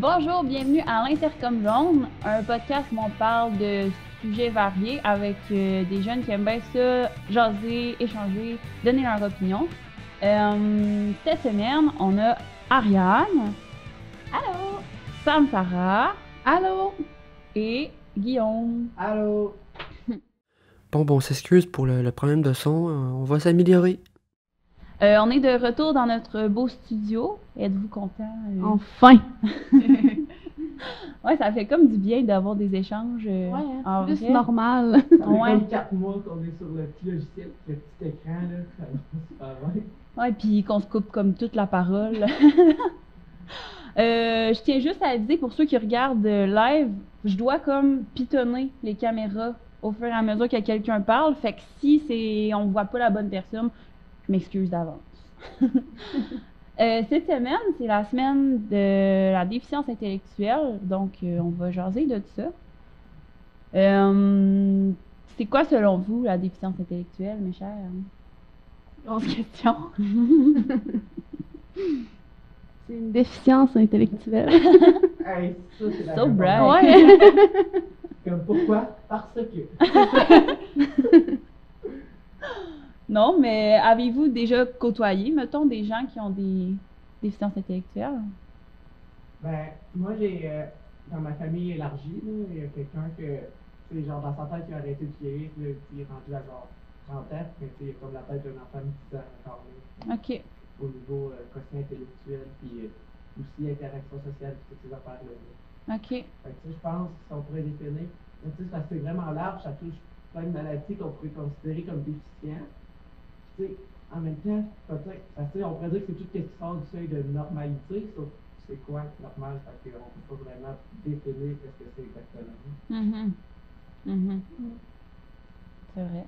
Bonjour, bienvenue à l'Intercom Jaune, un podcast où on parle de sujets variés avec des jeunes qui aiment bien ça, jaser, échanger, donner leur opinion. Cette semaine, on a Ariane. Allô! Sam-Sarah. Allô! Et Guillaume. Allô! Bon, on s'excuse pour le problème de son, on va s'améliorer. On est de retour dans notre beau studio. Êtes-vous content? Enfin! Ouais, ça fait comme du bien d'avoir des échanges en plus vrai. normal. Ça fait Ouais. comme 4 mois qu'on est sur le petit logiciel, le petit écran, là. Ça va super bien. Ouais, puis qu'on se coupe comme toute la parole. Je tiens juste à dire, pour ceux qui regardent live, je dois comme pitonner les caméras au fur et à mesure que quelqu'un parle. Fait que si on voit pas la bonne personne, je m'excuse d'avance. Cette semaine, c'est la semaine de la déficience intellectuelle, donc on va jaser de ça. C'est quoi selon vous la déficience intellectuelle, mes chers? Grosse question. C'est une déficience intellectuelle. Hey, ça, c'est la So réponse. bright. Ouais. Comme pourquoi? Parce que. Non, mais avez-vous déjà côtoyé, mettons, des gens qui ont des déficiences intellectuelles? Ben, moi, j'ai, dans ma famille élargie, là, il y a quelqu'un que, c'est genre dans sa tête qui a arrêté de vieillir, là, qui est rendu à genre 30 ans, mais tu sais, il a comme la tête d'un enfant de 10 ans encore, là, OK. au niveau quotient intellectuel, puis aussi interaction sociale, puis toutes ces affaires-là. Là. OK. Fait que, tu sais, je pense qu'on pourrait définir, mais tu sais, parce que c'est vraiment large, ça touche plein de maladies qu'on pourrait considérer comme déficients. Tu sais, en même temps, peut-être, parce que, on pourrait dire que c'est tout ce qui sort du seuil de normalité, sauf c'est quoi normal, parce qu'on ne peut pas vraiment définir ce que c'est exactement. Mhm. Mhm. C'est vrai.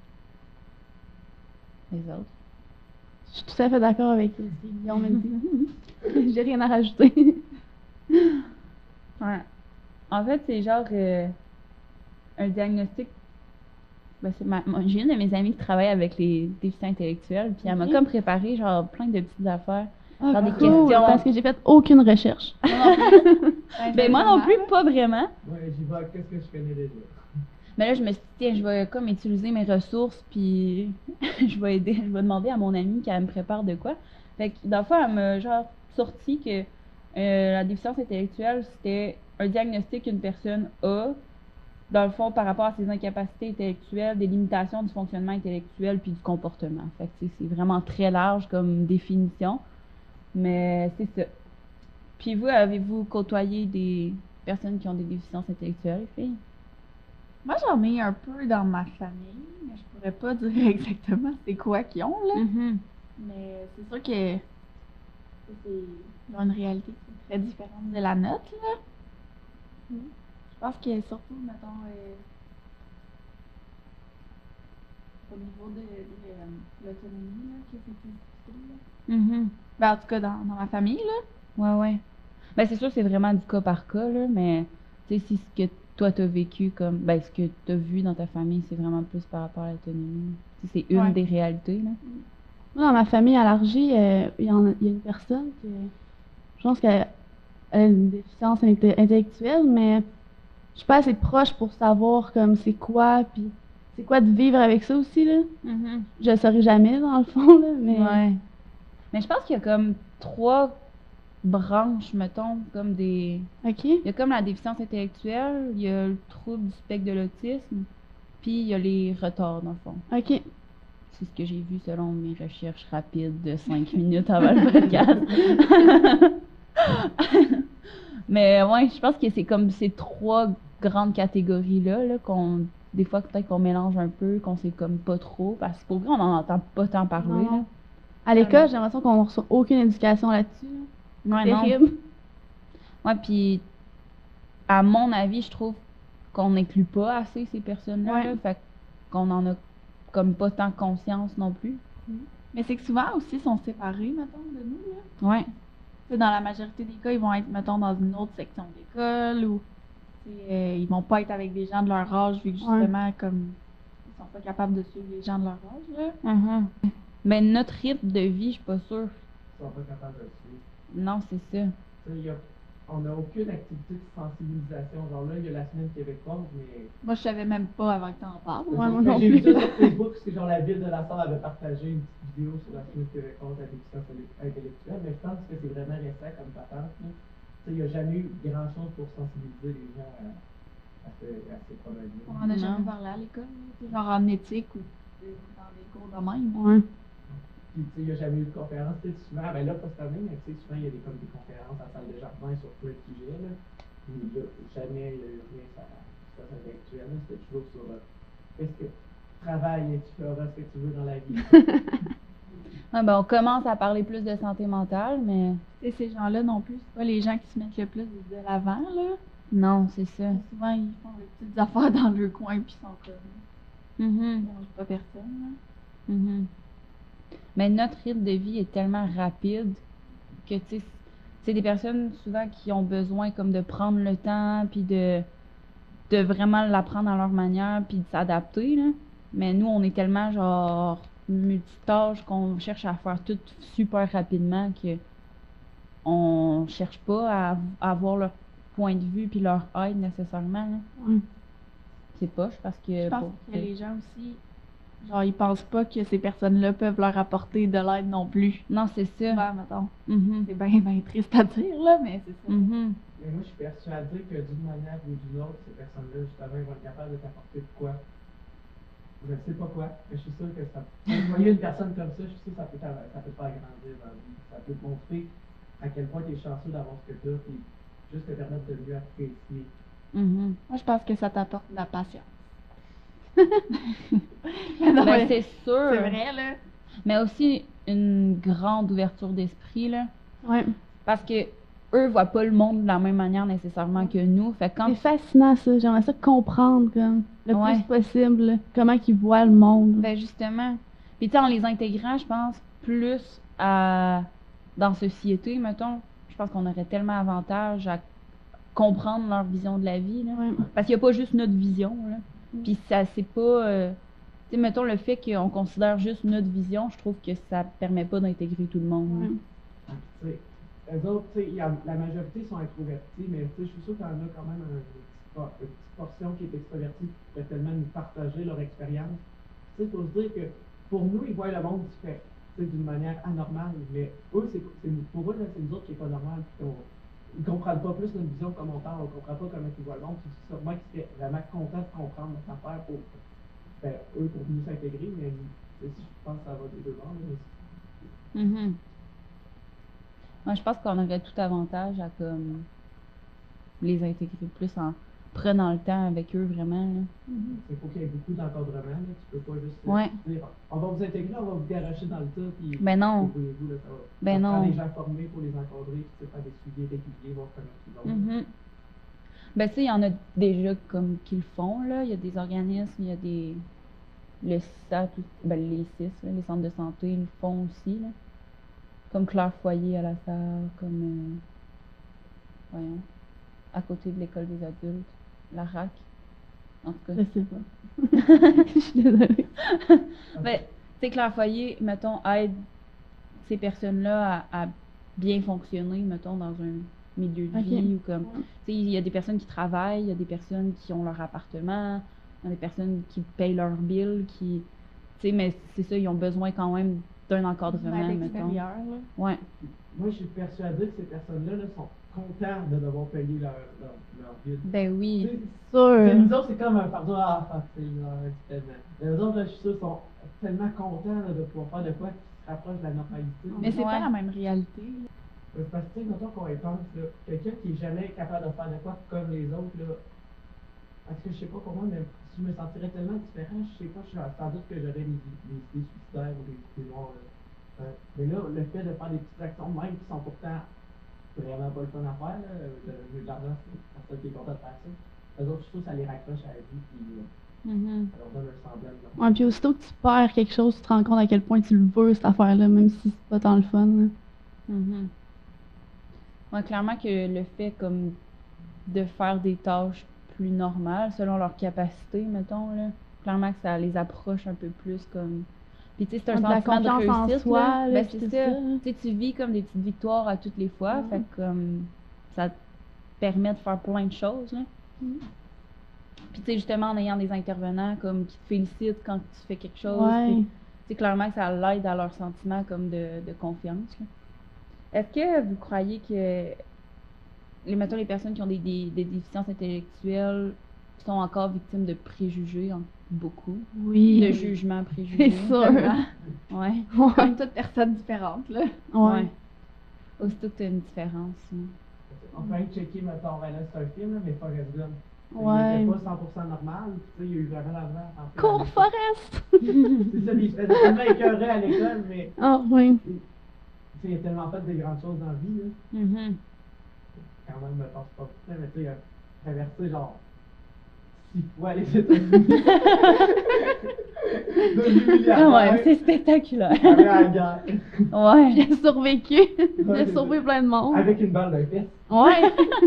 Les autres? Je suis tout à fait d'accord avec ce que Guillaume m'a dit. J'ai rien à rajouter. Ouais. En fait, c'est genre un diagnostic. Ben, j'ai une de mes amies qui travaille avec les déficients intellectuels, puis elle m'a Ok. comme préparé genre plein de petites affaires. Ah, Dans des cool, questions. parce que j'ai fait aucune recherche. Ben moi non plus, pas vraiment. Ouais, j'y vais, qu'est-ce que je connais déjà? Mais là, je me suis dit, tiens, je vais comme utiliser mes ressources, puis je vais demander à mon amie qu'elle me prépare de quoi. Fait que, dans le fond, elle m'a genre sorti que la déficience intellectuelle, c'était un diagnostic qu'une personne a, dans le fond, par rapport à ses incapacités intellectuelles, des limitations du fonctionnement intellectuel, puis du comportement. Fait que, tu sais, c'est vraiment très large comme définition, mais c'est ça. Puis vous, avez-vous côtoyé des personnes qui ont des déficiences intellectuelles, les filles? Moi, j'en ai un peu dans ma famille, mais je pourrais pas dire exactement c'est quoi qu'ils ont, là. Mhm. Mais c'est sûr que ils ont une réalité qui est très différente de la nôtre, là. Je pense que surtout, mettons, au niveau de l'autonomie, là, que c'est plus difficile, là. Mhm. Ben, en tout cas, dans ma famille, là. Ouais, ouais. Ben, c'est sûr que c'est vraiment du cas par cas, là, mais tu sais, si ce que toi t'as vécu comme, ben, ce que t'as vu dans ta famille, c'est vraiment plus par rapport à l'autonomie. Tu sais, c'est une Ouais. des réalités, là. Moi, dans ma famille élargie, il y a une personne que je pense qu'elle a une déficience intellectuelle, mais je suis pas assez proche pour savoir comme c'est quoi, puis c'est quoi de vivre avec ça aussi, là. Je le saurais jamais, dans le fond, là, mais... Ouais. Mais je pense qu'il y a comme 3 branches, mettons, comme des... OK. Il y a comme la déficience intellectuelle, il y a le trouble du spectre de l'autisme, puis il y a les retards, dans le fond. OK. C'est ce que j'ai vu selon mes recherches rapides de 5 minutes avant le podcast. Mais ouais, je pense que c'est comme ces 3 grandes catégories-là, là, des fois peut-être qu'on mélange un peu, qu'on sait comme pas trop, parce que pour vrai, on n'en entend pas tant parler. Non, Là. non. À l'école, j'ai l'impression qu'on reçoit aucune éducation là-dessus. là. Ouais, non. Terrible. Ouais, puis à mon avis, je trouve qu'on n'inclut pas assez ces personnes-là, Ouais. là, fait qu'on en a comme pas tant conscience non plus. Mais c'est que souvent aussi, ils sont séparés, mettons, de nous, là. Ouais. Tu sais, dans la majorité des cas, ils vont être, mettons, dans une autre section d'école ou tu sais, ils vont pas être avec des gens de leur âge vu que justement, comme ils sont pas capables de suivre les gens de leur âge, là. Mhm. Mais notre rythme de vie, je suis pas sûre. Ils sont pas capables de le suivre. Non, c'est ça. Tu sais, il y a on n'a aucune activité de sensibilisation. Genre là, il y a la semaine québécoise, mais. Moi, je savais même pas avant que t'en parles. Ouais, moi non J'ai vu plus. ça sur Facebook, parce que genre la ville de la Sarre avait partagé une petite vidéo sur la semaine québécoise à déficience intellectuelle, mais je pense que c'est vraiment récent comme patente. Tu sais, il n'y a jamais eu grand chose pour sensibiliser les gens à ces problèmes-là. On en a jamais Non. parlé à l'école, là, tu sais, genre en éthique ou dans des cours de même. Ouais. Puis, tu sais, il n'y a jamais eu de conférence. Tu sais, souvent, ben là, pas cette année, mais tu sais, souvent, il y a comme des conférences à la salle de jardin sur plein de sujets, là. Puis là, jamais il y a eu rien sur la situation intellectuelle, là. C'était toujours sur qu'est-ce que travaille et tu feras ce que tu veux dans la vie. Ouais, ben, on commence à parler plus de santé mentale, mais Et ces gens-là non plus, c'est pas les gens qui se mettent le plus de l'avant, là. non, c'est ça. Souvent, ils font des petites affaires dans le coin puis ils sont comme. Mhm. Ils mangent pas personne, là. Mhm. Mais notre rythme de vie est tellement rapide que, tu sais, c'est des personnes souvent qui ont besoin comme de prendre le temps, puis de vraiment l'apprendre à leur manière, puis de s'adapter, là. Mais nous, on est tellement, genre, multitâches qu'on cherche à faire tout super rapidement que on cherche pas à avoir leur point de vue puis leur aide nécessairement, là. Ouais. C'est poche parce que... Je pense pour- que les gens aussi, genre, ils pensent pas que ces personnes-là peuvent leur apporter de l'aide non plus. Non, c'est ça. Souvent, mettons. Mhm. C'est bien triste à dire, là, mais c'est ça. Mhm. Mais moi, je suis persuadé que d'une manière ou d'une autre, ces personnes-là, justement, ils vont être capables de t'apporter de quoi. Je ne sais pas quoi, mais je suis sûr que ça. Quand vous voyez une personne comme ça, je suis sûr que ça peut te faire grandir dans la vie. Ça peut te montrer à quel point tu es chanceux d'avoir ce que tu as, puis juste te permettre de mieux apprécier. Mhm. Moi, je pense que ça t'apporte de la patience. Non, Ben, mais c'est sûr. c'est vrai, là. Mais aussi une grande ouverture d'esprit, là. Ouais. Parce que eux voient pas le monde de la même manière nécessairement que nous. Fait que quand C'est fascinant, ça. J'aimerais ça comprendre, comme, le Ouais. plus possible, là, comment ils voient le monde. ben justement. Puis tu sais, en les intégrant, je pense, plus dans société, mettons, je pense qu'on aurait tellement avantage à comprendre leur vision de la vie, là. Ouais. Parce qu'il n'y a pas juste notre vision, là. Puis ça, c'est pas... tu sais, mettons, le fait qu'on considère juste notre vision, je trouve que ça permet pas d'intégrer tout le monde, là. Ouais. Tu sais, eux autres, tu sais, la majorité sont introvertis, mais tu sais, je suis sûr qu'il y en a quand même une petite portion qui est extrovertie qui pourrait tellement nous partager leur expérience. Tu sais, il faut se dire que pour nous, ils voient le monde différent, tu sais, d'une manière anormale, mais eux, pour eux, là, c'est nous autres qui n'est pas normal. Ils ne comprennent pas plus notre vision comme on parle, on ne comprend pas comment ils voient le monde. C'est sûrement qu'ils seraient vraiment contents de comprendre notre affaire pour, ben, eux, pour nous s'intégrer, mais tu sais, je pense que ça va des deux bords, là, mais Mhm. Moi, je pense qu'on aurait tout avantage à comme les intégrer plus en prenant le temps avec eux vraiment, là. il faut qu'il y ait beaucoup d'encadrement, là. Tu peux pas juste Ouais. dire on va vous intégrer, on va vous garocher dans le tas, puis Ben non. débrouillez-vous, là, ça va. Ben Ça prend non. des gens formés pour les encadrer, puis tu sais, faire des suivis réguliers, voir comment ils vont. Mhm. Ben tu sais, il y en a déjà comme qui le font, là. Il y a des organismes, il y a des... Le SAT, ben les CIS, là, les centres de santé, ils le font aussi, là. Comme Claire Foyer à la Sarre, comme... voyons, à côté de l'école des adultes, la RAC. En tout cas. Je sais pas. Je suis désolée. Ben, tu sais, Claire Foyer, mettons, aide ces personnes-là à bien fonctionner, mettons, dans un milieu de Ok. vie ou comme... Ouais. Tu sais, il y a des personnes qui travaillent, il y a des personnes qui ont leur appartement, il y a des personnes qui payent leurs billes, qui... Tu sais, mais c'est ça, ils ont besoin quand même d'un encadrement, À mettons. l'extérieur, là. Ouais. Moi, je suis persuadé que ces personnes-là là, sont contents de devoir payer leur ville. Ben Tu oui. sais, Sûr. nous autres, c'est comme un fardeau facile, tellement. Mais eux autres, là, je suis sûr, sont tellement contents là, de pouvoir faire de quoi qui se rapproche de la normalité. Mais c'est Ouais. pas la même réalité, là. Parce que, tu sais, mettons qu'on y pense, là, quelqu'un qui est jamais capable de faire de quoi comme les autres, là, parce que je sais pas comment, mais je me sentirais tellement différent, je sais pas, sans doute que j'aurais des idées suicidaires ou des idées noires. Mais là, le fait de faire des petites actions même qui sont pourtant vraiment pas le fun à faire, là, de l'argent, c'est personne qui est content de faire ça. Eux autres, je trouve que ça les raccroche à la vie, puis Mhm. ça leur donne un semblant de Ouais, puis aussitôt que tu perds quelque chose, tu te rends compte à quel point tu le veux, cette affaire-là, même si c'est pas tant le fun. Là. Mhm. Ouais, clairement que le fait comme de faire des tâches plus normales, selon leur capacité, mettons, là, clairement que ça les approche un peu plus comme... Puis tu sais, c'est un De la sentiment de confiance en réussite, soi, là. là, Ben puis c'est tout ça. ça. Tu sais, tu vis comme des petites victoires à toutes les fois, Ouais. fait que comme... Ça, permet de faire plein de choses, là. Mhm. Puis, tu sais, justement, en ayant des intervenants comme qui te félicitent quand tu fais quelque chose. Ouais. Puis, tu sais, clairement que ça l'aide à leur sentiment comme de confiance, là. Est-ce que vous croyez que, mettons, les personnes qui ont des déficiences intellectuelles sont encore victimes de préjugés, beaucoup? Oui. De jugements préjugés? C'est sûr. Tellement. Ouais. Ouais. Comme toute personne différente, là. Ouais. Aussitôt que tu as une différence. Là. On peut aller checker, mettons, ben là, c'est un film, là, mais Forrest Gump. Ouais. Il était pas 100% normal, tu sais, il y a eu vraiment l'argent. Cours, Forrest! C'est ça, mais il se faisait tellement écœuré à l'école, mais Ah, oui. tu sais, il a tellement fait des grandes choses dans la vie, là. Mhm. Quand même, me pense pas pour ça, mais tu sais, il a traversé genre 6 fois les États-Unis. Devenu Quand milliardaire. même, c'est spectaculaire. Allé à la guerre. Ouais. J'ai survécu. J'ai sauvé plein de monde. Avec une balle de fesse. Ouais.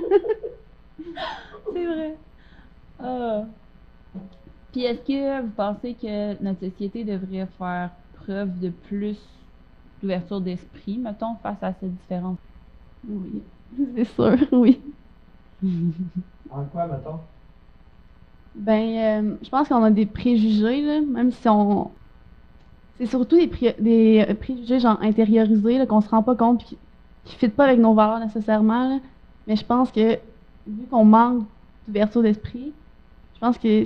C'est vrai. Ah. Puis est-ce que vous pensez que notre société devrait faire preuve de plus d'ouverture d'esprit, mettons, face à cette différence? Oui. C'est sûr, oui. En quoi, mettons? Ben, je pense qu'on a des préjugés, là, même si on... C'est surtout des préjugés, genre, intériorisés, là, qu'on se rend pas compte puis qui ne fitent pas avec nos valeurs nécessairement, là. Mais je pense que, vu qu'on manque d'ouverture d'esprit, je pense que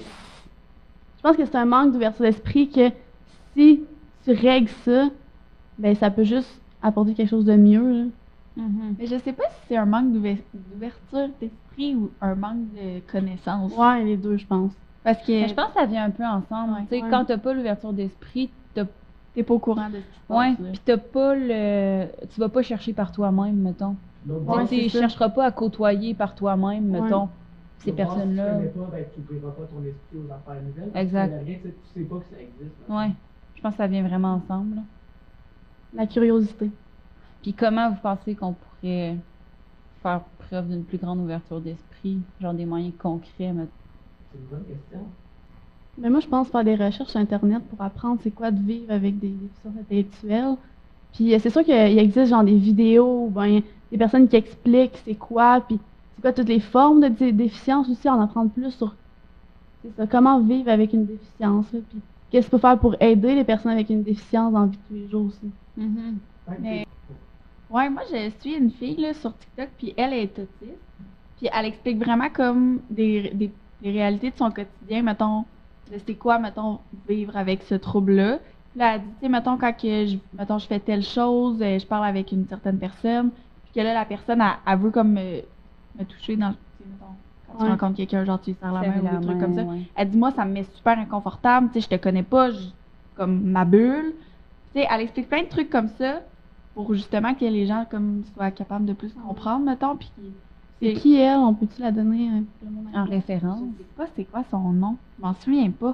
c'est un manque d'ouverture d'esprit que si tu règles ça, ben, ça peut juste apporter quelque chose de mieux, là. Mhm. Mais je sais pas si c'est un manque d'ouverture d'esprit ou un manque de connaissances. Ouais, les deux, je pense. Parce que Mais je pense que ça vient un peu ensemble. Ouais. Tu sais, Ouais. quand t'as pas l'ouverture d'esprit, t'es pas au courant de ce qui se passe. ouais, là. puis t'as pas tu vas pas chercher par toi-même, mettons. L'autre Ouais, bord, Tu sais, c'est ça. chercheras pas à côtoyer par toi-même, Ouais. mettons, ces l'autre bord, personnes-là. Si tu connais pas, ben, tu n'ouvriras pas ton esprit aux affaires nouvelles. Exact. Tu connais rien, tu sais pas que ça existe. là. Ouais. Je pense que ça vient vraiment ensemble, là. La curiosité. Puis comment vous pensez qu'on pourrait faire preuve d'une plus grande ouverture d'esprit, genre des moyens concrets, mettons? C'est une bonne question. Mais moi, je pense faire des recherches sur Internet pour apprendre c'est quoi de vivre avec des déficiences intellectuelles. Puis c'est sûr qu'il existe genre des vidéos ou ben, des personnes qui expliquent c'est quoi, puis c'est quoi toutes les formes de déficience aussi, en apprendre plus sur c'est ça, comment vivre avec une déficience, là, puis qu'est-ce qu'on peut faire pour aider les personnes avec une déficience dans la vie de tous les jours aussi. Mhm. Fait que Mais- Ouais, moi, je suis une fille là, sur TikTok, puis elle est autiste. Puis elle explique vraiment comme des réalités de son quotidien, mettons, de c'est quoi, mettons, vivre avec ce trouble-là. Puis là, elle dit, tu sais, mettons, quand que je fais telle chose, je parle avec une certaine personne, puis que là, la personne, elle veut comme me toucher dans, tu sais, mettons, quand tu Ouais. rencontres quelqu'un, genre, tu lui serres la main Serrer ou des trucs main, comme ça. ouais. Elle dit, moi, ça me met super inconfortable, tu sais, je te connais pas, comme ma bulle. Tu sais, elle explique plein de trucs comme ça pour justement que les gens comme soient capables de plus comprendre, mettons, puis C'est qui elle? On peut-tu la donner pour le monde? En référence. je sais pas c'est quoi son nom, je m'en souviens pas.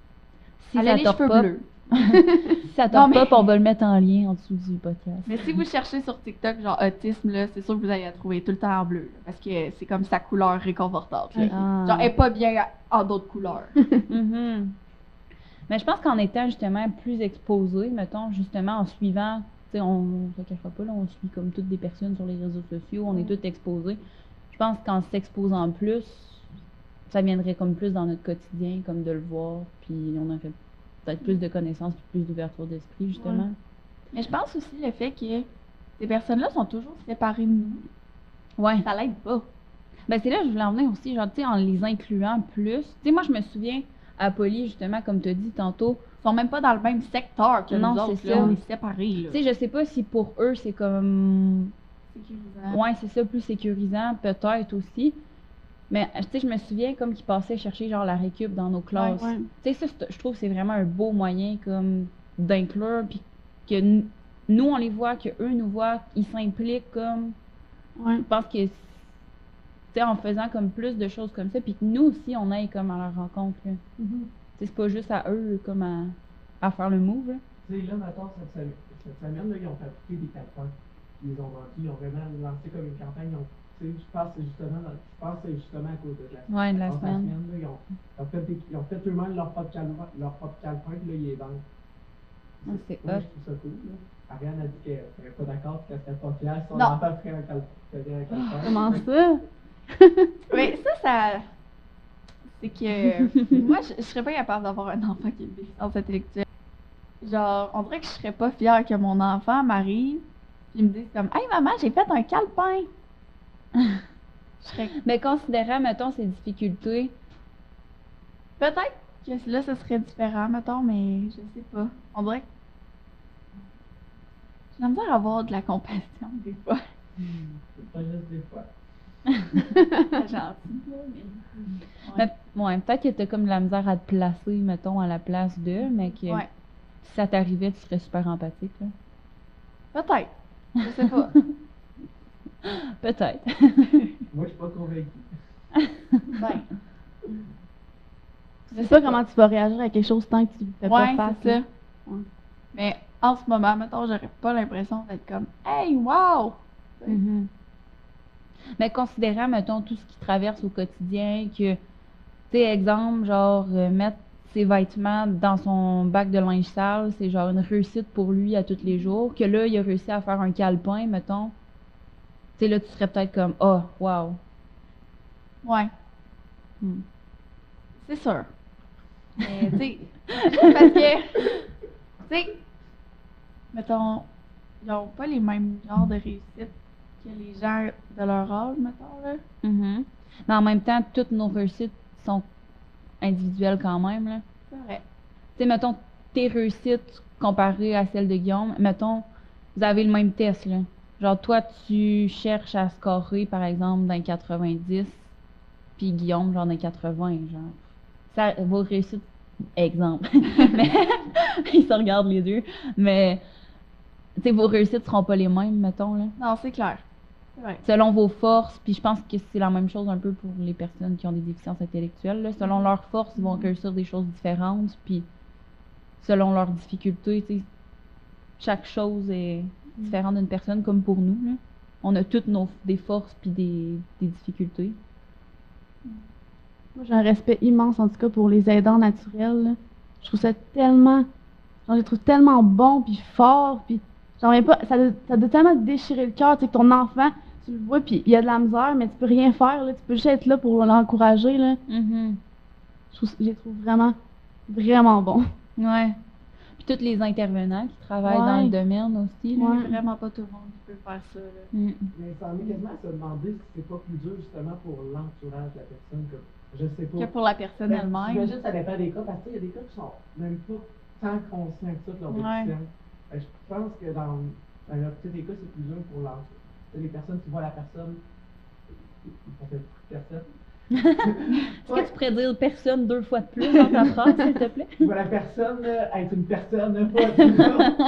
Si Elle a ça les tord cheveux pas, bleus. si ça Non, tord mais- pas, on va le mettre en lien en dessous du podcast. Mais si vous cherchez sur TikTok, genre autisme, là, c'est sûr que vous allez la trouver tout le temps en bleu, là, parce que c'est comme sa couleur réconfortante. Là. Ah. Genre, elle est pas bien en d'autres couleurs. Mhm. Mais je pense qu'en étant justement plus exposé, mettons, justement en suivant, tu sais, on se cachera pas, là, on suit comme toutes des personnes sur les réseaux sociaux, on est toutes exposées. Je pense qu'en s'exposant plus, ça viendrait comme plus dans notre quotidien, comme de le voir, puis on aurait peut-être plus de connaissances, puis plus d'ouverture d'esprit, justement. Mais je pense aussi le fait que ces personnes-là sont toujours séparées de nous. Ouais. Ça l'aide pas. Ben c'est là que je voulais en venir aussi, genre, tu sais, en les incluant plus. Tu sais, moi, je me souviens, à Poly, justement, comme tu as dit tantôt, Ils sont même pas dans le même secteur que Non, nous autres. c'est Là, ça. on est séparés. Là. tu sais, je sais pas si pour eux, c'est comme Sécurisant. ouais, c'est ça, plus sécurisant, peut-être aussi. Mais tu sais, je me souviens comme qu'ils passaient chercher genre la récup dans nos classes. Ouais. Tu sais, ça, je trouve que c'est vraiment un beau moyen comme d'inclure, puis que nous, on les voit, que eux nous voient, ils s'impliquent comme. Ouais. Je pense que, tu sais, en faisant comme plus de choses comme ça, puis que nous aussi, on aille comme à leur rencontre, là. Mhm. Tu sais, c'est pas juste à eux comme à faire le move, là. Tu sais, là, maintenant, cette semaine, là, ils ont fabriqué des cartons. Ils les ont vendus, ils ont vraiment lancé comme une campagne. Tu sais, je pense que c'est justement à cause de la Ouais, de la dans semaine. là, ils ont fait eux-mêmes leur propre calepin, puis là, ils les vendent. Ah, c'est Moi, hot. je trouve ça cool. Là. Ariane a dit qu'elle serait pas d'accord, qu'elle serait pas fière si son Non. enfant ferait un calepin. Comment ça? Mais ça. C'est que. Moi, je serais pas capable d'avoir un enfant qui a une déficience intellectuelle. Genre, on dirait que je serais pas fière que mon enfant m'arrive, puis me dise comme, hey maman, j'ai fait un calepin. Je serais. Mais considérant, mettons, ces difficultés, Peut-être que là, ce serait différent, mettons, mais je sais pas. On dirait que. J'ai la misère à avoir de la compassion, des fois. C'est pas juste des fois. C'est gentil, là, mais. ouais, peut-être que t'as comme de la misère à te placer, mettons, à la place d'eux, mais que Ouais, si ça t'arrivait, tu serais super empathique, là. peut-être. Je sais pas. Peut-être. Moi, je suis pas convaincu. Ben. Je sais pas comment tu vas réagir à quelque chose tant que tu le fais Ouais, pas face. c'est ça. là. Ouais. Mais en ce moment, mettons, j'aurais pas l'impression d'être comme, hey, wow! Mhm. Mais considérant, mettons, tout ce qu'il traverse au quotidien, que, tu sais, exemple, genre, mettre ses vêtements dans son bac de linge sale, c'est genre une réussite pour lui à tous les jours, que là, il a réussi à faire un calepin, mettons. Tu sais, là, tu serais peut-être comme, oh, wow. Ouais, Hmm. c'est sûr. Mais, tu sais, parce que, tu sais, mettons, ils ont pas les mêmes genres de réussite que les gens de leur âge, mettons, là. Mhm. Mais en même temps, toutes nos réussites sont individuelles quand même, là. C'est vrai. Tu sais, mettons, tes réussites comparées à celles de Guillaume, mettons, vous avez le même test, là. Genre, toi, tu cherches à scorer, par exemple, dans 90, puis Guillaume, genre, dans 80, genre. Ça, vos réussites, exemple. Mais, ils se regardent les deux. Mais, tu sais, vos réussites seront pas les mêmes, mettons, là. Non, c'est clair. C'est vrai. Selon vos forces, puis je pense que c'est la même chose un peu pour les personnes qui ont des déficiences intellectuelles, là. Selon leurs forces, ils vont réussir des choses différentes, puis selon leurs difficultés, tu sais, chaque chose est différente d'une personne, comme pour nous, là. On a toutes des forces puis des difficultés. Moi, j'ai un respect immense, en tout cas, pour les aidants naturels. Là. Je trouve ça tellement... Genre, je les trouve tellement bons, puis forts, puis... J'en reviens pas... Ça doit tellement te déchirer le cœur, tu sais, que ton enfant, tu le vois, puis il y a de la misère, mais tu peux rien faire, là. Tu peux juste être là pour l'encourager, là. Je les trouve vraiment, vraiment bons. Ouais. Puis tous les intervenants qui travaillent dans le Ouais. domaine aussi, là. Ouais. C'est vraiment pas tout le monde qui peut faire ça, là. Mm. Mais ça en est quasiment à se demander si c'est pas plus dur justement pour l'entourage de la personne. Comme, je sais pas. Que pour la personne Ben, elle-même. j'imagine que ça dépend des cas, parce qu'il y a des cas qui sont même pas tant conscients que ça de leur Ouais. déficience. Fait que je pense que dans la majorité des cas, c'est plus dur pour l'entourage. Les personnes qui voient la personne, ça fait beaucoup de personnes. Est-ce que tu pourrais dire personne 2 fois de plus dans ta phrase, s'il te plaît? Tu vois la personne être une personne, pas être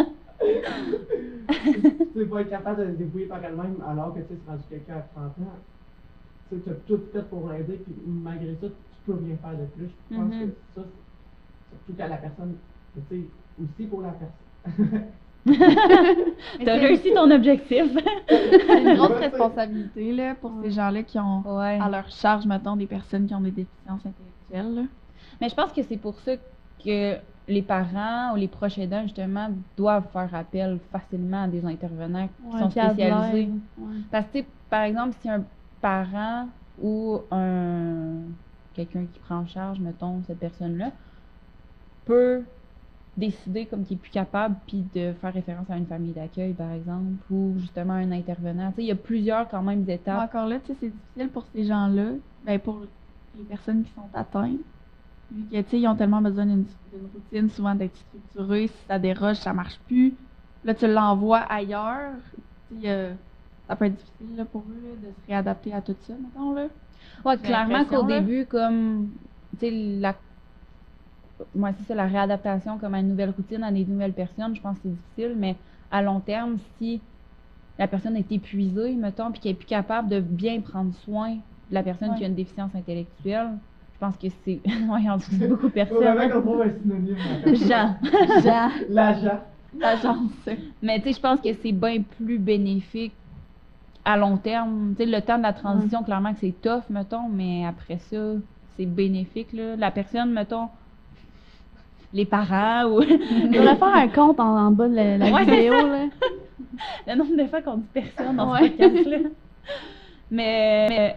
tu sais, pas être capable de se débrouiller par elle-même alors que tu sais, c'est rendu quelqu'un à 30 ans. Tu sais, tu as tout fait pour l'aider, puis malgré ça, tu peux rien faire de plus. Je pense Mhm. que ça, surtout qu'à la personne, tu sais, aussi pour la personne. Mais T'as c'est- réussi ton objectif. C'est une grosse responsabilité, là, pour ces gens-là qui ont Ouais. à leur charge, mettons, des personnes qui ont des déficiences intellectuelles, là. Mais je pense que c'est pour ça que les parents ou les proches aidants, justement, doivent faire appel facilement à des intervenants qui sont Puis à de spécialisés. l'aide. Ouais. Parce que, tu sais, par exemple, si un parent ou quelqu'un qui prend en charge, mettons, cette personne-là, peut décider comme qu'il est plus capable, puis de faire référence à une famille d'accueil, par exemple, ou justement un intervenant. Tu sais, il y a plusieurs, quand même, étapes. Encore là, tu sais, c'est difficile pour ces gens-là, ben pour les personnes qui sont atteintes, vu que, tu sais, ils ont tellement besoin d'une routine, souvent d'être structurée, si ça déroge, ça marche plus. Là, tu l'envoies ailleurs, tu sais, ça peut être difficile là, pour eux là, de se réadapter à tout ça, mettons, là. Ouais, J'ai clairement qu'au l'impression, là. début, comme, tu sais, moi, c'est ça, la réadaptation comme à une nouvelle routine, à des nouvelles personnes, je pense que c'est difficile, mais à long terme, si la personne est épuisée, mettons, puis qu'elle est plus capable de bien prendre soin de la personne qui a une déficience intellectuelle, je pense que c'est... Ouais, en tout cas, c'est beaucoup de Faut personnes. vraiment hein. qu'on trouve un synonyme. en fait. Jean. Jean, L'agent. l'agence. Mais tu sais, je pense que c'est bien plus bénéfique à long terme. Tu sais, le temps de la transition, clairement que c'est tough, mettons, mais après ça, c'est bénéfique, là. La personne, mettons, les parents ou On devrait faire un compte en bas de la Ouais, vidéo, là. le nombre de fois qu'on dit personne dans Ouais. ce podcast-là. Mais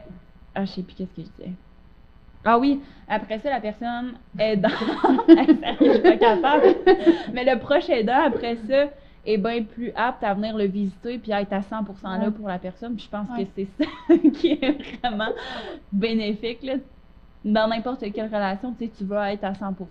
Ah, je sais plus qu'est-ce que je disais. Ah oui, après ça, la personne aidant. Sérieux, je suis pas capable. Mais le proche aidant, après ça, est bien plus apte à venir le visiter puis à être à 100% là pour la personne. Puis je pense que c'est ça qui est vraiment bénéfique, là. Dans n'importe quelle relation, tu sais, tu veux être à 100%,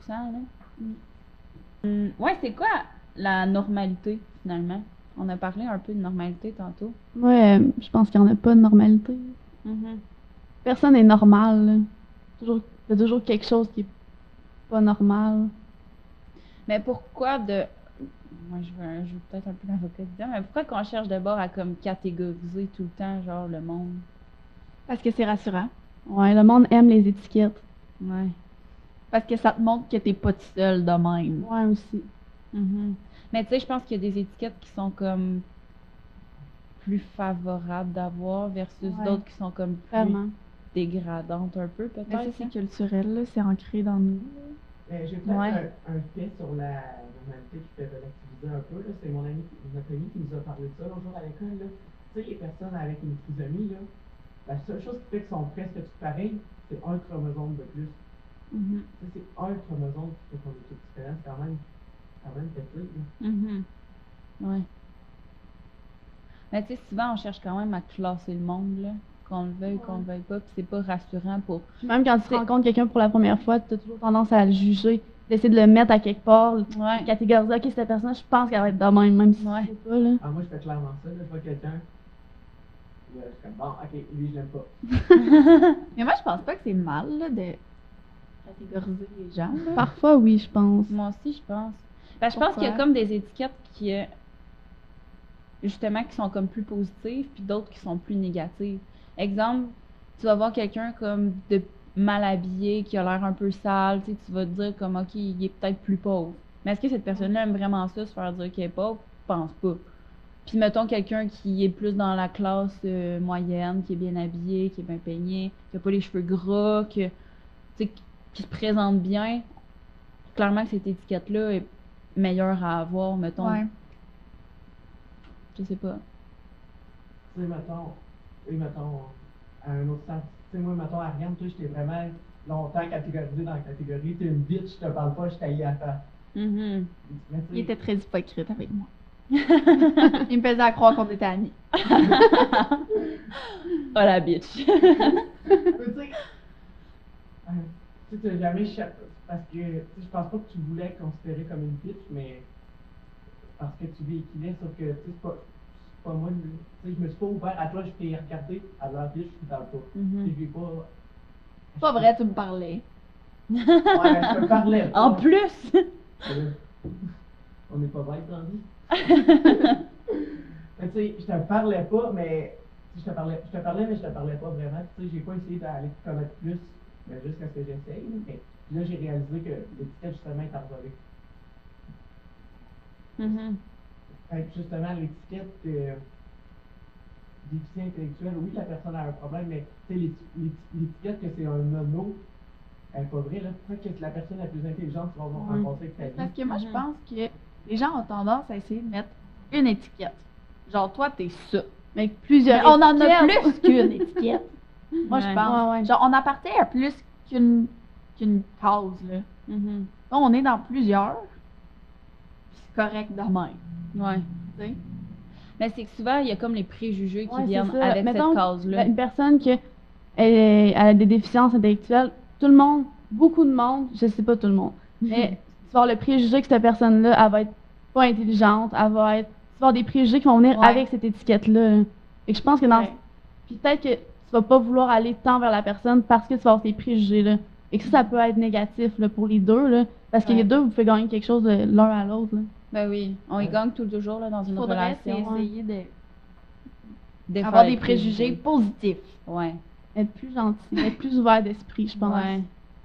là. Ouais, c'est quoi la normalité, finalement? On a parlé un peu de normalité tantôt. Ouais, je pense qu'il n'y en a pas de normalité. Personne n'est normal, là. Il y a toujours quelque chose qui est pas normal. Mais pourquoi de... Moi, je veux peut-être un peu l'avocat du diable, mais pourquoi qu'on cherche d'abord à comme catégoriser tout le temps, genre, le monde? Parce que c'est rassurant. Ouais, le monde aime les étiquettes. Ouais. Parce que ça te montre que t'es pas tout seul de même. Ouais, aussi. Mais tu sais, je pense qu'il y a des étiquettes qui sont comme plus favorables d'avoir versus d'autres qui sont comme plus dégradantes un peu, peut-être. Mais ça, c'est culturel, là. C'est ancré dans nous. J'ai peut-être un fait sur la normalité qui fait relativiser un peu. Là. C'est notre ami qui nous a parlé de ça l'autre jour à l'école. Là. Tu sais, les personnes avec une trisomie, là, la seule chose qui fait qu'ils sont presque tous pareils, c'est un chromosome de plus. C'est un chromosome qui fait qu'on est tous différents. C'est quand même petit. Ouais. Mais tu sais, souvent, on cherche quand même à classer le monde, là. Qu'on le veuille, qu'on le veuille pas, puis c'est pas rassurant pour... Puis même quand tu rencontres quelqu'un pour la première fois, tu as toujours tendance à le juger, d'essayer de le mettre à quelque part, catégoriser, ok, cette personne, je pense qu'elle va être de même si c'est pas, là. Ah, moi, je fais clairement ça, là, je vois quelqu'un, je suis comme, bon, ok, lui, je l'aime pas. Mais moi, je pense pas que c'est mal, là, de catégoriser les gens, là. Parfois, oui, je pense. Moi aussi, je pense. Ben, je pense qu'il y a comme des étiquettes qui, justement, qui sont comme plus positives, puis d'autres qui sont plus négatives. Exemple, tu vas voir quelqu'un comme de mal habillé, qui a l'air un peu sale, tu sais, tu vas te dire comme, ok, il est peut-être plus pauvre. Mais est-ce que cette personne-là aime vraiment ça, se faire dire qu'elle est pauvre? Je pense pas. Puis mettons quelqu'un qui est plus dans la classe moyenne, qui est bien habillé, qui est bien peigné, qui a pas les cheveux gras, tu sais, qui se présente bien, clairement que cette étiquette-là est meilleure à avoir, mettons. Ouais. Je sais pas. Tu sais, mettons, à un autre sens, tu sais, moi, mettons, Ariane, toi, j'étais vraiment longtemps catégorisé dans la catégorie, t'es une bitch, je te parle pas, je t'haïs à faire. Il était très hypocrite avec moi. Il me faisait à croire qu'on était amis. Oh la bitch. Tu sais, t'as jamais parce que je pense pas que tu voulais être considéré comme une bitch, mais parce que tu véhiculais, sauf que c'est pas moi, je me suis pas ouvert à toi, je t'ai regardé à leur bitch, je te parle pas. Je lui ai pas. C'est pas vrai, tu me parlais. Ouais, je te parlais pas. En plus! On n'est pas bête dans la vie. Tu sais, je te parlais pas, mais je te parlais, mais je te parlais pas vraiment. Tu sais, j'ai pas essayé d'aller te connaître plus, mais jusqu'à ce que j'essaye. Mais là, j'ai réalisé que l'étiquette, justement, est envolée. Fait que, justement, l'étiquette déficient intellectuel, oui, la personne a un problème, mais tu sais, l'étiquette que c'est un nono, elle n'est pas vraie, là. Peut-être que c'est la personne la plus intelligente que tu vas rencontrer avec ta vie. Parce que moi, je pense que les gens ont tendance à essayer de mettre une étiquette. Genre, toi, t'es ça. Mais plusieurs on en a plus qu'une étiquette. Moi, je pense. Ouais. Genre, on appartient à plus qu'une cause, là. Là, on est dans plusieurs. C'est correct de même. Ouais. Tu sais? Mais c'est que souvent, il y a comme les préjugés qui viennent ça. avec Mettons, cette cause-là. Une personne qui elle a des déficiences intellectuelles, tout le monde, beaucoup de monde, je sais pas tout le monde, mais tu vas avoir le préjugé que cette personne-là, elle va être pas intelligente, tu vas avoir des préjugés qui vont venir avec cette étiquette-là. Là. Et que je pense que dans... Puis peut-être que tu vas pas vouloir aller tant vers la personne parce que tu vas avoir ces préjugés-là. Et que ça peut être négatif là, pour les deux, là, parce que les deux, vous pouvez gagner quelque chose de l'un à l'autre. Là. Ben oui, on y gagne toujours là, dans une relation. C'est essayer de avoir des préjugés positifs. Ouais. Être plus gentil, être plus ouvert d'esprit, je pense. Ouais.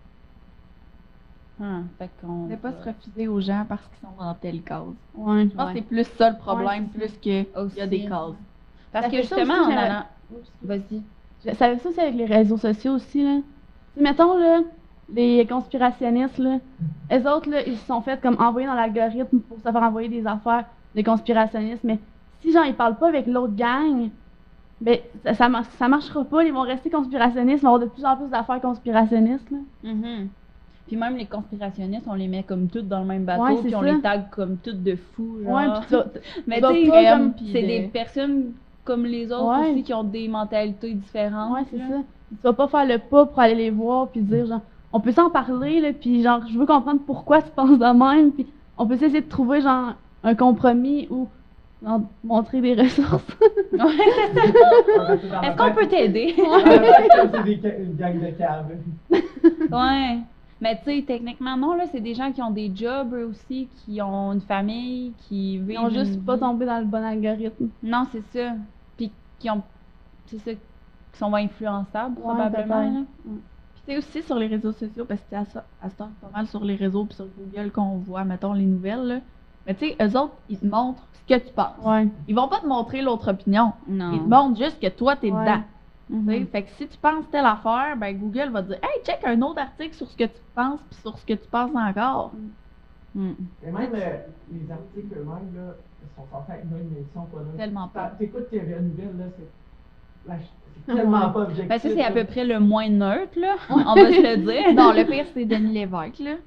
Fait qu'on... Ne pas se refuser aux gens parce qu'ils sont dans telle cause. Ouais. Je pense que c'est plus ça le problème, plus qu'il y a des causes. Parce que justement, en allant... Vas-y. Ça fait ça aussi avec les réseaux sociaux aussi, là. T'sais, mettons, là, les conspirationnistes, là, eux autres, là, ils se sont fait comme envoyer dans l'algorithme pour se faire envoyer des affaires de conspirationnistes, mais si, genre, ils parlent pas avec l'autre gang, Ben, ça marchera pas, ils vont rester conspirationnistes, ils vont avoir de plus en plus d'affaires conspirationnistes, là. Mhm. Puis même les conspirationnistes, on les met comme toutes dans le même bateau, Ouais, c'est puis on ça. les tag comme toutes de fous, genre. Ouais, pis Mais vas tu pas sais, comme- c'est des personnes comme les autres Ouais. aussi qui ont des mentalités différentes. ouais, c'est là. ça. Tu vas pas faire le pas pour aller les voir puis dire, genre, on peut s'en parler, là, puis genre, je veux comprendre pourquoi tu penses de même, puis on peut essayer de trouver, genre, un compromis ou genre, montrer des ressources. Ouais, c'est ça. Est-ce qu'on peut t'aider? C'est une gang de caves. Ouais. Mais tu sais, techniquement, non, là, c'est des gens qui ont des jobs, eux aussi, qui ont une famille, qui vivent Ils ont juste une pas vie. tombé dans le bon algorithme. Non, c'est ça. Puis qui ont, c'est ça, qui sont influençables, Ouais, probablement, peut-être. là. Puis c'est aussi sur les réseaux sociaux, parce que c'est à ce temps pas mal sur les réseaux puis sur Google qu'on voit, mettons, les nouvelles, là. Mais tu sais, eux autres, ils te montrent ce que tu penses. Ouais. Ils vont pas te montrer l'autre opinion. Non. Ils te montrent juste que toi, t'es Ouais. dedans. Mhm. Tu sais, fait que si tu penses telle affaire, ben Google va te dire hey, check un autre article sur ce que tu penses puis sur ce que tu penses encore. Mm. Et même les articles eux-mêmes, là, ils sont censés être neutres, mais ils sont pas neutres. Tellement pas. T'écoutes TV Nouvelles, là, c'est tellement pas objectif. Ben ça, c'est à là. peu près le moins neutre, là. On va se le dire. Non, le pire, c'est Denis Lévesque, là.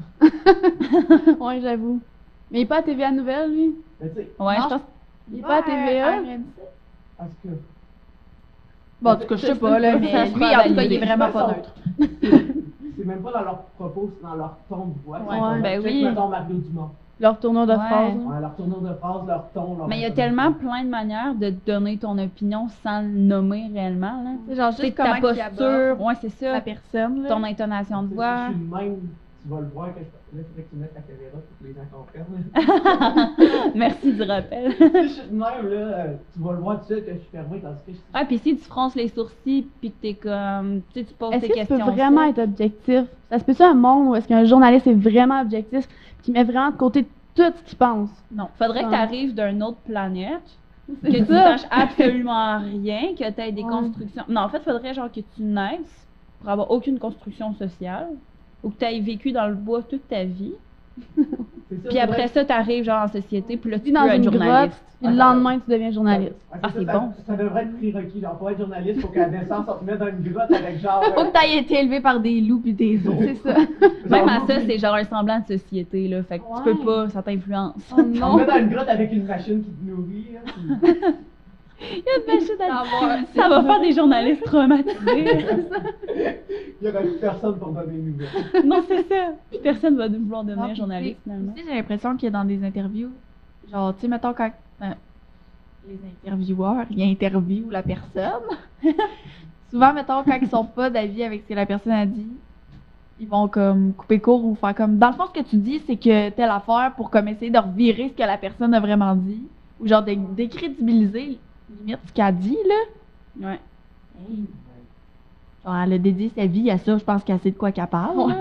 Ouais, j'avoue. Mais il est pas à TVA Nouvelle, lui. Mais tu sais, Ouais, Non, je pense. Il est pas à TVA. RMC. parce que Bon, en tout cas, je sais pas, là, mais Ça lui, sera en tout cas, il validé. est vraiment pas neutre. c'est même pas dans leurs propos, c'est dans leur ton de voix. Ouais, Comme, ben check, oui. mettons Mario Dumont. Leur tournoi de Ouais. phrase. là. Ouais, leur tournure de phrase, leur ton, leur Mais il y a tellement plein de manières de te donner ton opinion sans le nommer réellement, là. C'est genre Tu sais, juste ta comment il posture, aborde ouais, c'est ça. la personne, là. Ton intonation de Si voix. je suis de même, tu vas le voir. Là, il faudrait que tu mettes la caméra pour que les gens comprennent. Merci du rappel. Si je suis de même, là, tu vas le voir tout de suite que je suis fermé, tandis que je suis. Ah, puis si tu fronces les sourcils, puis que t'es comme, tu sais, tu poses Est-ce tes que tu peux questions. vraiment être objectif? Ça se peut-tu un monde où est-ce qu'un journaliste est vraiment objectif, qui met vraiment de côté tout ce qu'il pense? Non, faudrait que Ouais. tu arrives d'une autre planète, que C'est tu ça. saches absolument rien, que tu aies des Ouais. constructions. Non, en fait, faudrait genre que tu naisses pour avoir aucune construction sociale, ou que tu aies vécu dans le bois toute ta vie. C'est ça, Puis après ça, tu arrives genre en société, puis là, Tu tu vis peux dans être une grotte, journaliste. puis le lendemain, tu deviens journaliste. Ah, c'est bon. Ça devrait être prérequis. Genre, pour être journaliste, faut qu'à la naissance, on te mette dans une grotte avec genre. Faut que t'aies été élevé par des loups pis des ours. C'est ça. Même à ça, c'est genre un semblant de société, là. Fait que tu peux Ouais. pas, ça t'influence. Oh On te non! met dans une grotte avec une machine qui te nourrit. Là, puis- Il y a une machine à va- ça va faire des journalistes traumatisés. Il y aurait plus personne pour donner une nouvelle. Non, c'est ça. Puis personne va vouloir Non, devenir puis journaliste, tu sais, finalement. aussi, j'ai l'impression qu'il y a dans des interviews, genre, tu sais, mettons, quand les intervieweurs, ils interviewent la personne, souvent, mettons, quand ils sont pas d'avis avec ce que la personne a dit, ils vont comme couper court ou faire comme. Dans le fond, ce que tu dis, c'est que telle affaire pour comme essayer de revirer ce que la personne a vraiment dit, ou genre de décrédibiliser limite ce qu'elle a dit, là. Ouais. Hey. Genre, elle a dédié sa vie à ça, je pense qu'elle sait de quoi qu'elle parle. là.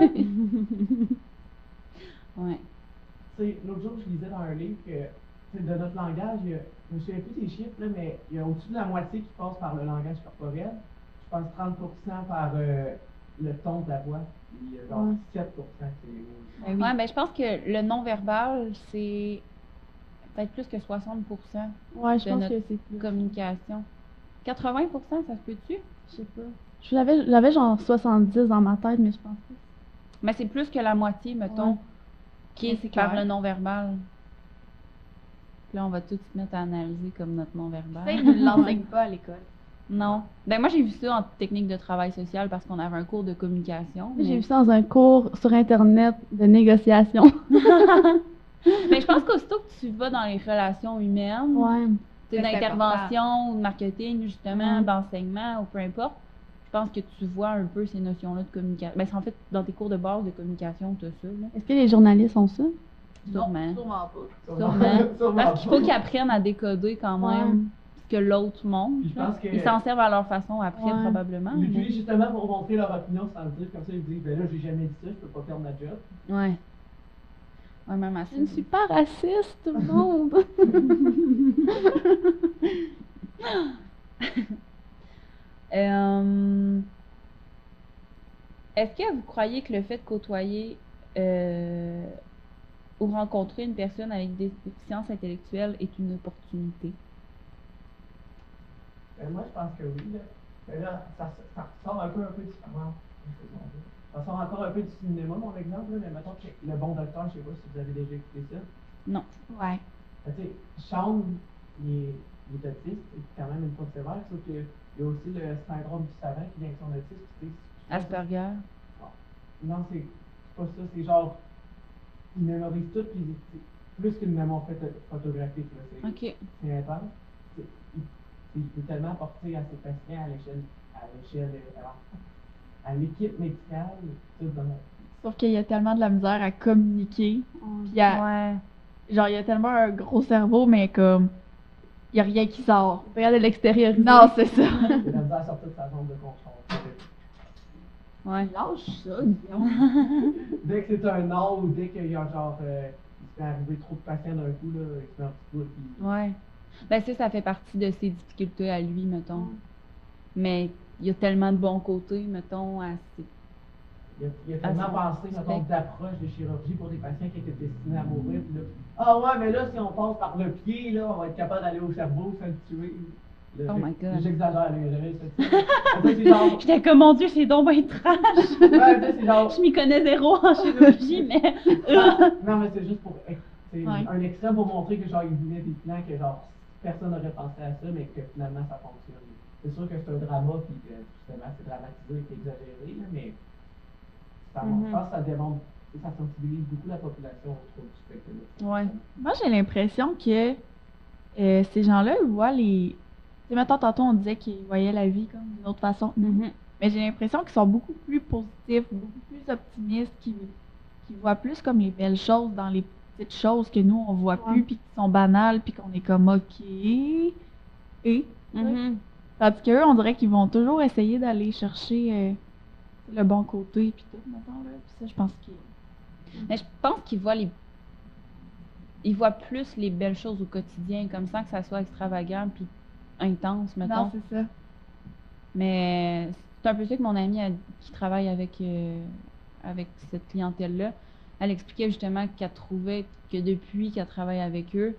Ouais. Tu sais, l'autre jour, je lisais dans un livre que, tu sais, de notre langage, je me souviens plus des chiffres, là, mais il y a au-dessus de la moitié qui passe par le langage corporel. Je pense 30% par le ton de la voix. Puis, genre, Ouais. 7%, c'est les mots. Ben oui. Ouais, ben je pense que le non-verbal, c'est peut-être plus que 60% Ouais, je de pense notre que c'est plus. communication. 80%, ça se peut-tu? Je sais pas. J'avais genre 70 dans ma tête, mais je pense pas. Mais c'est plus que la moitié, mettons, Ouais. qui Ouais, est c'est par clair. le non-verbal. Puis là, on va tout se mettre à analyser comme notre non-verbal. Ça, ils ne l'enseignent pas à l'école. Non. Ben moi, j'ai vu ça en technique de travail social parce qu'on avait un cours de communication. J'ai Mais vu ça dans un cours sur Internet de négociation. mais je pense qu'aussitôt que tu vas dans les relations humaines, Ouais. tu sais, Mais c'est d'intervention ou de marketing, justement, Ouais. d'enseignement ou peu importe, je pense que tu vois un peu ces notions-là de communication. Ben, c'est en fait dans tes cours de base de communication, tu as ça, là. Est-ce que les journalistes ont ça? Sûrement. Non, sûrement pas. Sûrement. Parce qu'il faut qu'ils apprennent à décoder quand même ce que l'autre montre. Puis je là. pense que- Ils s'en servent à leur façon après, Ouais. probablement. Ils mais- l'utilisent justement pour montrer leur opinion sans le dire. Comme ça, ils disent, ben là, j'ai jamais dit ça, je peux pas perdre ma job. Ouais. Ouais, même à ça. Je ne suis pas raciste, tout le monde. Euh, Est-ce que vous croyez que le fait de côtoyer ou rencontrer une personne avec des déficiences intellectuelles est une opportunité? Moi, je pense que oui, là. Mais là, ça ressort un peu différemment. Ça sort encore un peu du cinéma, mon exemple, là, mais mettons que Le Bon Docteur, je sais pas si vous avez déjà écouté ça. Non. Ouais. Tu sais, Sean, il est autiste, c'est quand même une fois sévère, sauf qu'il y a aussi le syndrome du savant qui vient avec son autisme. Asperger. Non, c'est pas ça, c'est genre, il mémorise tout, puis c'est plus qu'une mémoire photographique, là. OK. C'est intense. C'est- Il, il peut tellement apporter à ses patients à l'équipe médicale, tout dans Sauf qu'il y a tellement de la misère à communiquer. Puis Ouais. genre, il y a tellement un gros cerveau, mais comme, il y a rien qui sort. Regarde l'extérieur. Non, c'est ça. il a de la misère à sortir de sa zone de confort. Ouais. Lâche ça, Guillaume. Dès que c'est un non ou dès qu'il y a genre, il se fait arriver trop de patients d'un coup, là, il se met un petit peu, puis Ouais. Ben ça fait partie de ses difficultés à lui, mettons. Mais il y a tellement de bons côtés, mettons, à il a tellement Ah, pensé, c'est mettons, fait. d'approche de chirurgie pour des patients qui étaient destinés à mourir, puis là, ah ouais, mais là, si on passe par le pied, là, on va être capable d'aller au cerveau sans le tuer. Là, Oh my God. J'exagère, là, c'est genre, J'étais comme, mon Dieu, c'est donc bien trash! ouais, tu sais, c'est genre, Je m'y connais zéro en chirurgie, mais... non, mais c'est juste pour, c'est Ouais. un extrait pour montrer que genre, il venait des plans que genre, personne n'aurait pensé à ça, mais que finalement, ça fonctionne. C'est sûr que c'est un drama, puis que justement, c'est dramatisé et exagéré, là, mais je pense que ça démontre, ça sensibilise beaucoup la population au trouble du spectre de l'autisme. Ouais. Moi, j'ai l'impression que ces gens-là, ils voient les. Tu sais, mettons, tantôt, on disait qu'ils voyaient la vie comme d'une autre façon. Mhm. Mais j'ai l'impression qu'ils sont beaucoup plus positifs, beaucoup plus optimistes, qu'ils voient plus comme les belles choses dans les petites choses que nous, on voit Ouais. plus, puis qui sont banales, puis qu'on est comme OK. Et. Mhm. Tandis qu'eux, on dirait qu'ils vont toujours essayer d'aller chercher le bon côté, puis tout, mettons, là. Puis ça, je pense que. Mais je pense qu'ils voient ils voient plus les belles choses au quotidien, comme ça que ça soit extravagant puis intense, mettons. Non, c'est ça. Mais c'est un peu ça que mon amie qui travaille avec cette clientèle-là, elle expliquait justement qu'elle trouvait que depuis qu'elle travaille avec eux,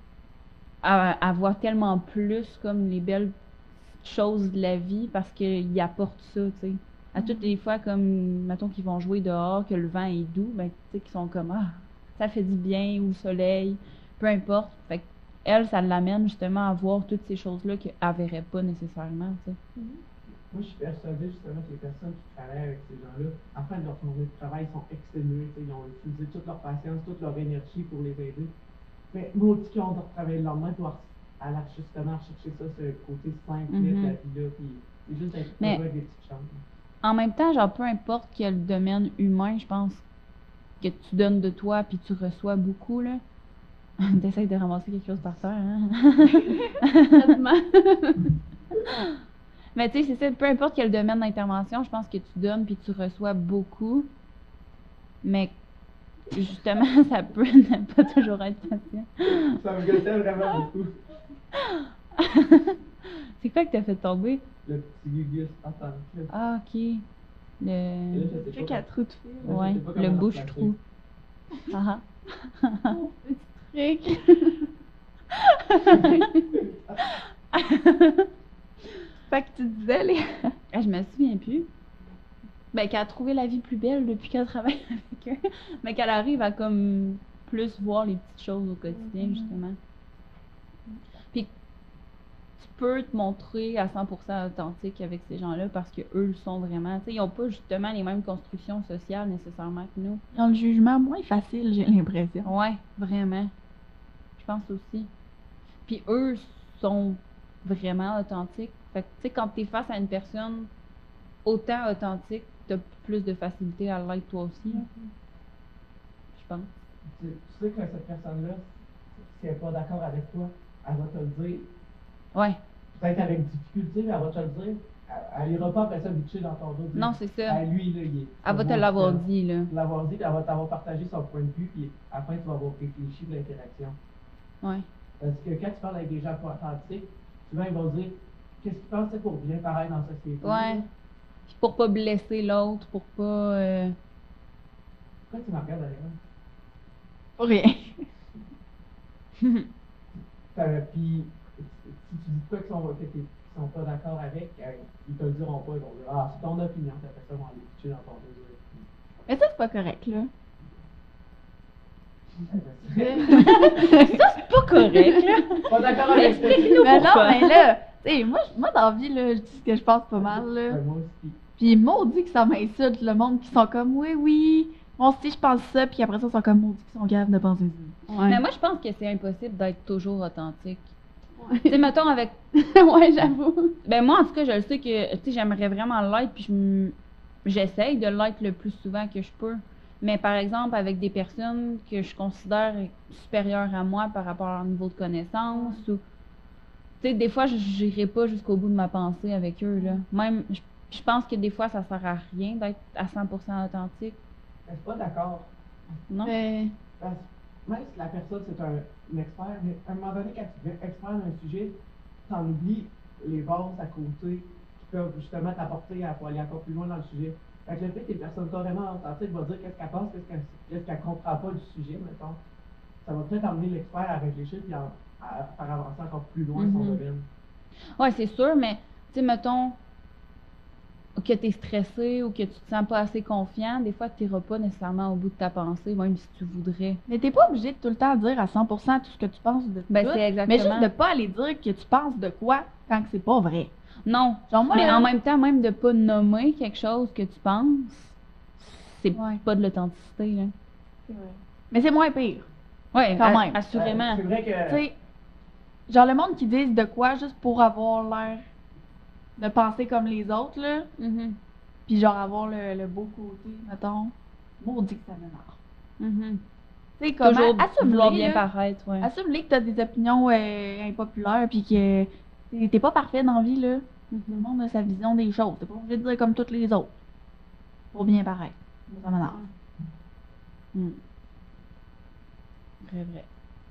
elle voit tellement plus comme les belles choses de la vie parce qu'ils apportent ça, tu sais. À toutes les fois, comme, mettons qu'ils vont jouer dehors, que le vent est doux, ben, tu sais, qu'ils sont comme, ah, ça fait du bien, ou le soleil, peu importe. Fait que elle, ça l'amène justement à voir toutes ces choses-là qu'elle verrait pas nécessairement, tu sais. Moi, je suis persuadé justement que les personnes qui travaillent avec ces gens-là, en fin de leur journée de travail, ils sont exténués, tu sais, ils ont utilisé toute leur patience, toute leur énergie pour les aider. Mais maudit qu'ils ont de retravailler le lendemain pour aller justement chercher ça, ce côté simple de la vie-là, puis c'est juste d'être Mais- heureux avec des petites choses. En même temps, genre, peu importe quel domaine humain, je pense que tu donnes de toi puis tu reçois beaucoup, là. T'essayes de ramasser quelque chose par terre, hein? Mais tu sais, c'est ça, peu importe quel domaine d'intervention, je pense que tu donnes puis tu reçois beaucoup. Mais justement, ça peut ne pas toujours être facile. Ça me gossait vraiment beaucoup. C'est quoi que t'as fait tomber? Le petit Gugus attentif. Ah, ok. Et là, Le... je sais Truc pas à trou de fil. je Ouais, sais pas le comment le bouche-trou. Ah ah. Truc. Fait que tu disais les. Ah, je me souviens plus. Ben, qu'elle a trouvé la vie plus belle depuis qu'elle travaille avec eux. Mais qu'elle arrive à comme plus voir les petites choses au quotidien, justement. Puis tu peux te montrer à 100% authentique avec ces gens-là parce que eux le sont vraiment. Tu sais, ils n'ont pas justement les mêmes constructions sociales nécessairement que nous. Ils ont le jugement moins facile, j'ai l'impression. Ouais, vraiment. Je pense aussi. Puis eux sont vraiment authentiques. Fait que, tu sais, quand tu es face à une personne autant authentique, tu as plus de facilité à l'être toi aussi. Là. Je pense. Tu sais que cette personne-là, si elle n'est pas d'accord avec toi, elle va te le dire. Ouais. Peut-être avec difficulté, mais elle va te le dire. Elle n'ira pas après ça bitcher dans ton dos. Non, c'est ça. Lui, là, il est. Elle va te l'avoir dit, là. L'avoir dit, puis elle va t'avoir partagé son point de vue, puis après, tu vas avoir réfléchi de l'interaction. Ouais. Parce que quand tu parles avec des gens pas authentiques, souvent ils vont dire qu'est-ce qu'ils pensent c'est pour bien paraître dans la société. Ouais. Puis pour pas blesser l'autre, pour pas. Pourquoi tu me regardes avec Pour rien. Puis, si tu dis pas que qui sont pas d'accord avec, ils te le diront pas, ils vont dire ah, c'est ton opinion, puis après ça, ils vont aller pitcher dans ton dos. Mais ça, c'est pas correct, là. Ça, c'est pas correct, là. Pas d'accord avec ça. Explique-nous Mais non, pourquoi. mais là, tu sais, moi, dans la vie, là, je dis ce que je pense pas mal, là. Moi aussi. Puis maudit que ça m'insulte, le monde qui sont comme, oui, moi aussi, je pense ça, puis après ça, ils sont comme, maudit qu'ils sont capables de penser ça. Ouais. Mais moi, je pense que c'est impossible d'être toujours authentique. Ouais. Tu sais, mettons avec. Ouais, j'avoue. Ben, moi, en tout cas, je le sais que, tu sais, j'aimerais vraiment l'être, puis j'essaye de l'être le plus souvent que je peux. Mais par exemple, avec des personnes que je considère supérieures à moi par rapport à leur niveau de connaissance, ou. Tu sais, des fois, j'irai pas jusqu'au bout de ma pensée avec eux, là. Même, je pense que des fois, ça sert à rien d'être à 100% authentique, Je suis pas d'accord. non? Mais, Parce que même si la personne c'est un expert, mais à un moment donné, quand tu deviens expert d'un sujet, t'en oublies les bases à côté qui peuvent justement t'apporter pour aller encore plus loin dans le sujet. Fait que le fait que les personnes carrément authentiques vont dire qu'est-ce qu'elle pense, qu'est-ce qu'elle comprend pas du sujet, mettons. Ça va peut-être amener l'expert à réfléchir et à faire avancer encore plus loin son domaine. Ouais, c'est sûr, mais, tu sais, mettons que tu es stressé ou que tu te sens pas assez confiant, des fois, tu n'iras pas nécessairement au bout de ta pensée, même si tu voudrais. Mais t'es pas obligé de tout le temps dire à 100% tout ce que tu penses de Ben, tout. c'est exactement. Mais juste de pas aller dire que tu penses de quoi quand que c'est pas vrai. Non. Genre, moi, Mais là, en même temps, même de pas nommer quelque chose que tu penses, c'est Ouais. pas de l'authenticité, là. mais c'est moins pire. Ouais, Quand même. assurément. C'est vrai Tu que. sais, genre le monde qui disent de quoi juste pour avoir l'air de penser comme les autres, là, Mhm, puis genre avoir le beau côté, mettons, maudit que ça m'énerve. mhm. Tu sais, comment, Toujours vouloir assume-les, bien là. paraître, ouais. Assume-les que t'as des opinions impopulaires, puis que t'es pas parfait dans la vie, là. Tout le monde a sa vision des choses. T'es pas obligé de dire comme toutes les autres. Pour bien paraître. Moi, ça m'énerve. Mm. Vrai, vrai.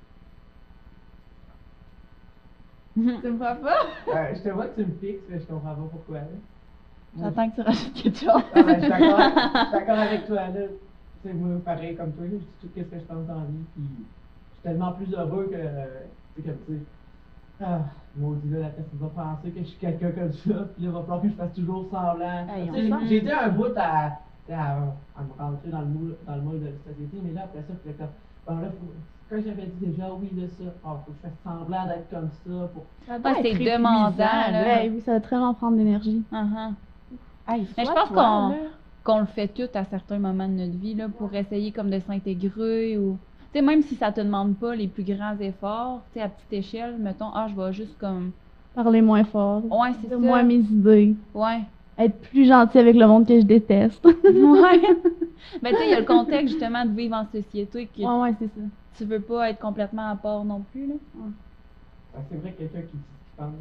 Tu me vois pas? Je te vois que tu me fixes, mais je comprends pas pourquoi. Là. J'attends que tu rajoutes quelque chose. Ah, ben, je suis d'accord avec toi, là. Tu sais, moi, pareil comme toi, là, je dis tout ce que je pense dans la vie, puis je suis tellement plus heureux que, tu sais, comme, tu sais, ah, maudit, là, la personne va penser que je suis quelqu'un comme ça, puis là, il va falloir que je fasse toujours semblant. Hey, Tu sais, on sent. j'ai été un bout à me rentrer dans le moule de la société, mais là, après ça, je comme, bon, là, quand j'avais dit déjà, oui, là, ça, faut que je fasse semblant d'être comme ça, pour. Ça Ouais, c'est demandant, là. ouais, oui, ça va vraiment prendre d'énergie. Uh-huh. Hey, Mais je soit pense toi, là. qu'on le fait tout à certains moments de notre vie, là, pour essayer comme de s'intégrer ou. Tu sais, même si ça te demande pas les plus grands efforts, tu sais, à petite échelle, mettons, je vais juste comme. Parler moins fort. Ouais, c'est Dire ça. moins mes idées. Ouais. Être plus gentil avec le monde que je déteste. Ouais. Ben, tu sais, il y a le contexte, justement, de vivre en société que ouais, c'est ça. tu veux pas être complètement à part non plus, là. C'est vrai que quelqu'un qui dit ce qu'il pense,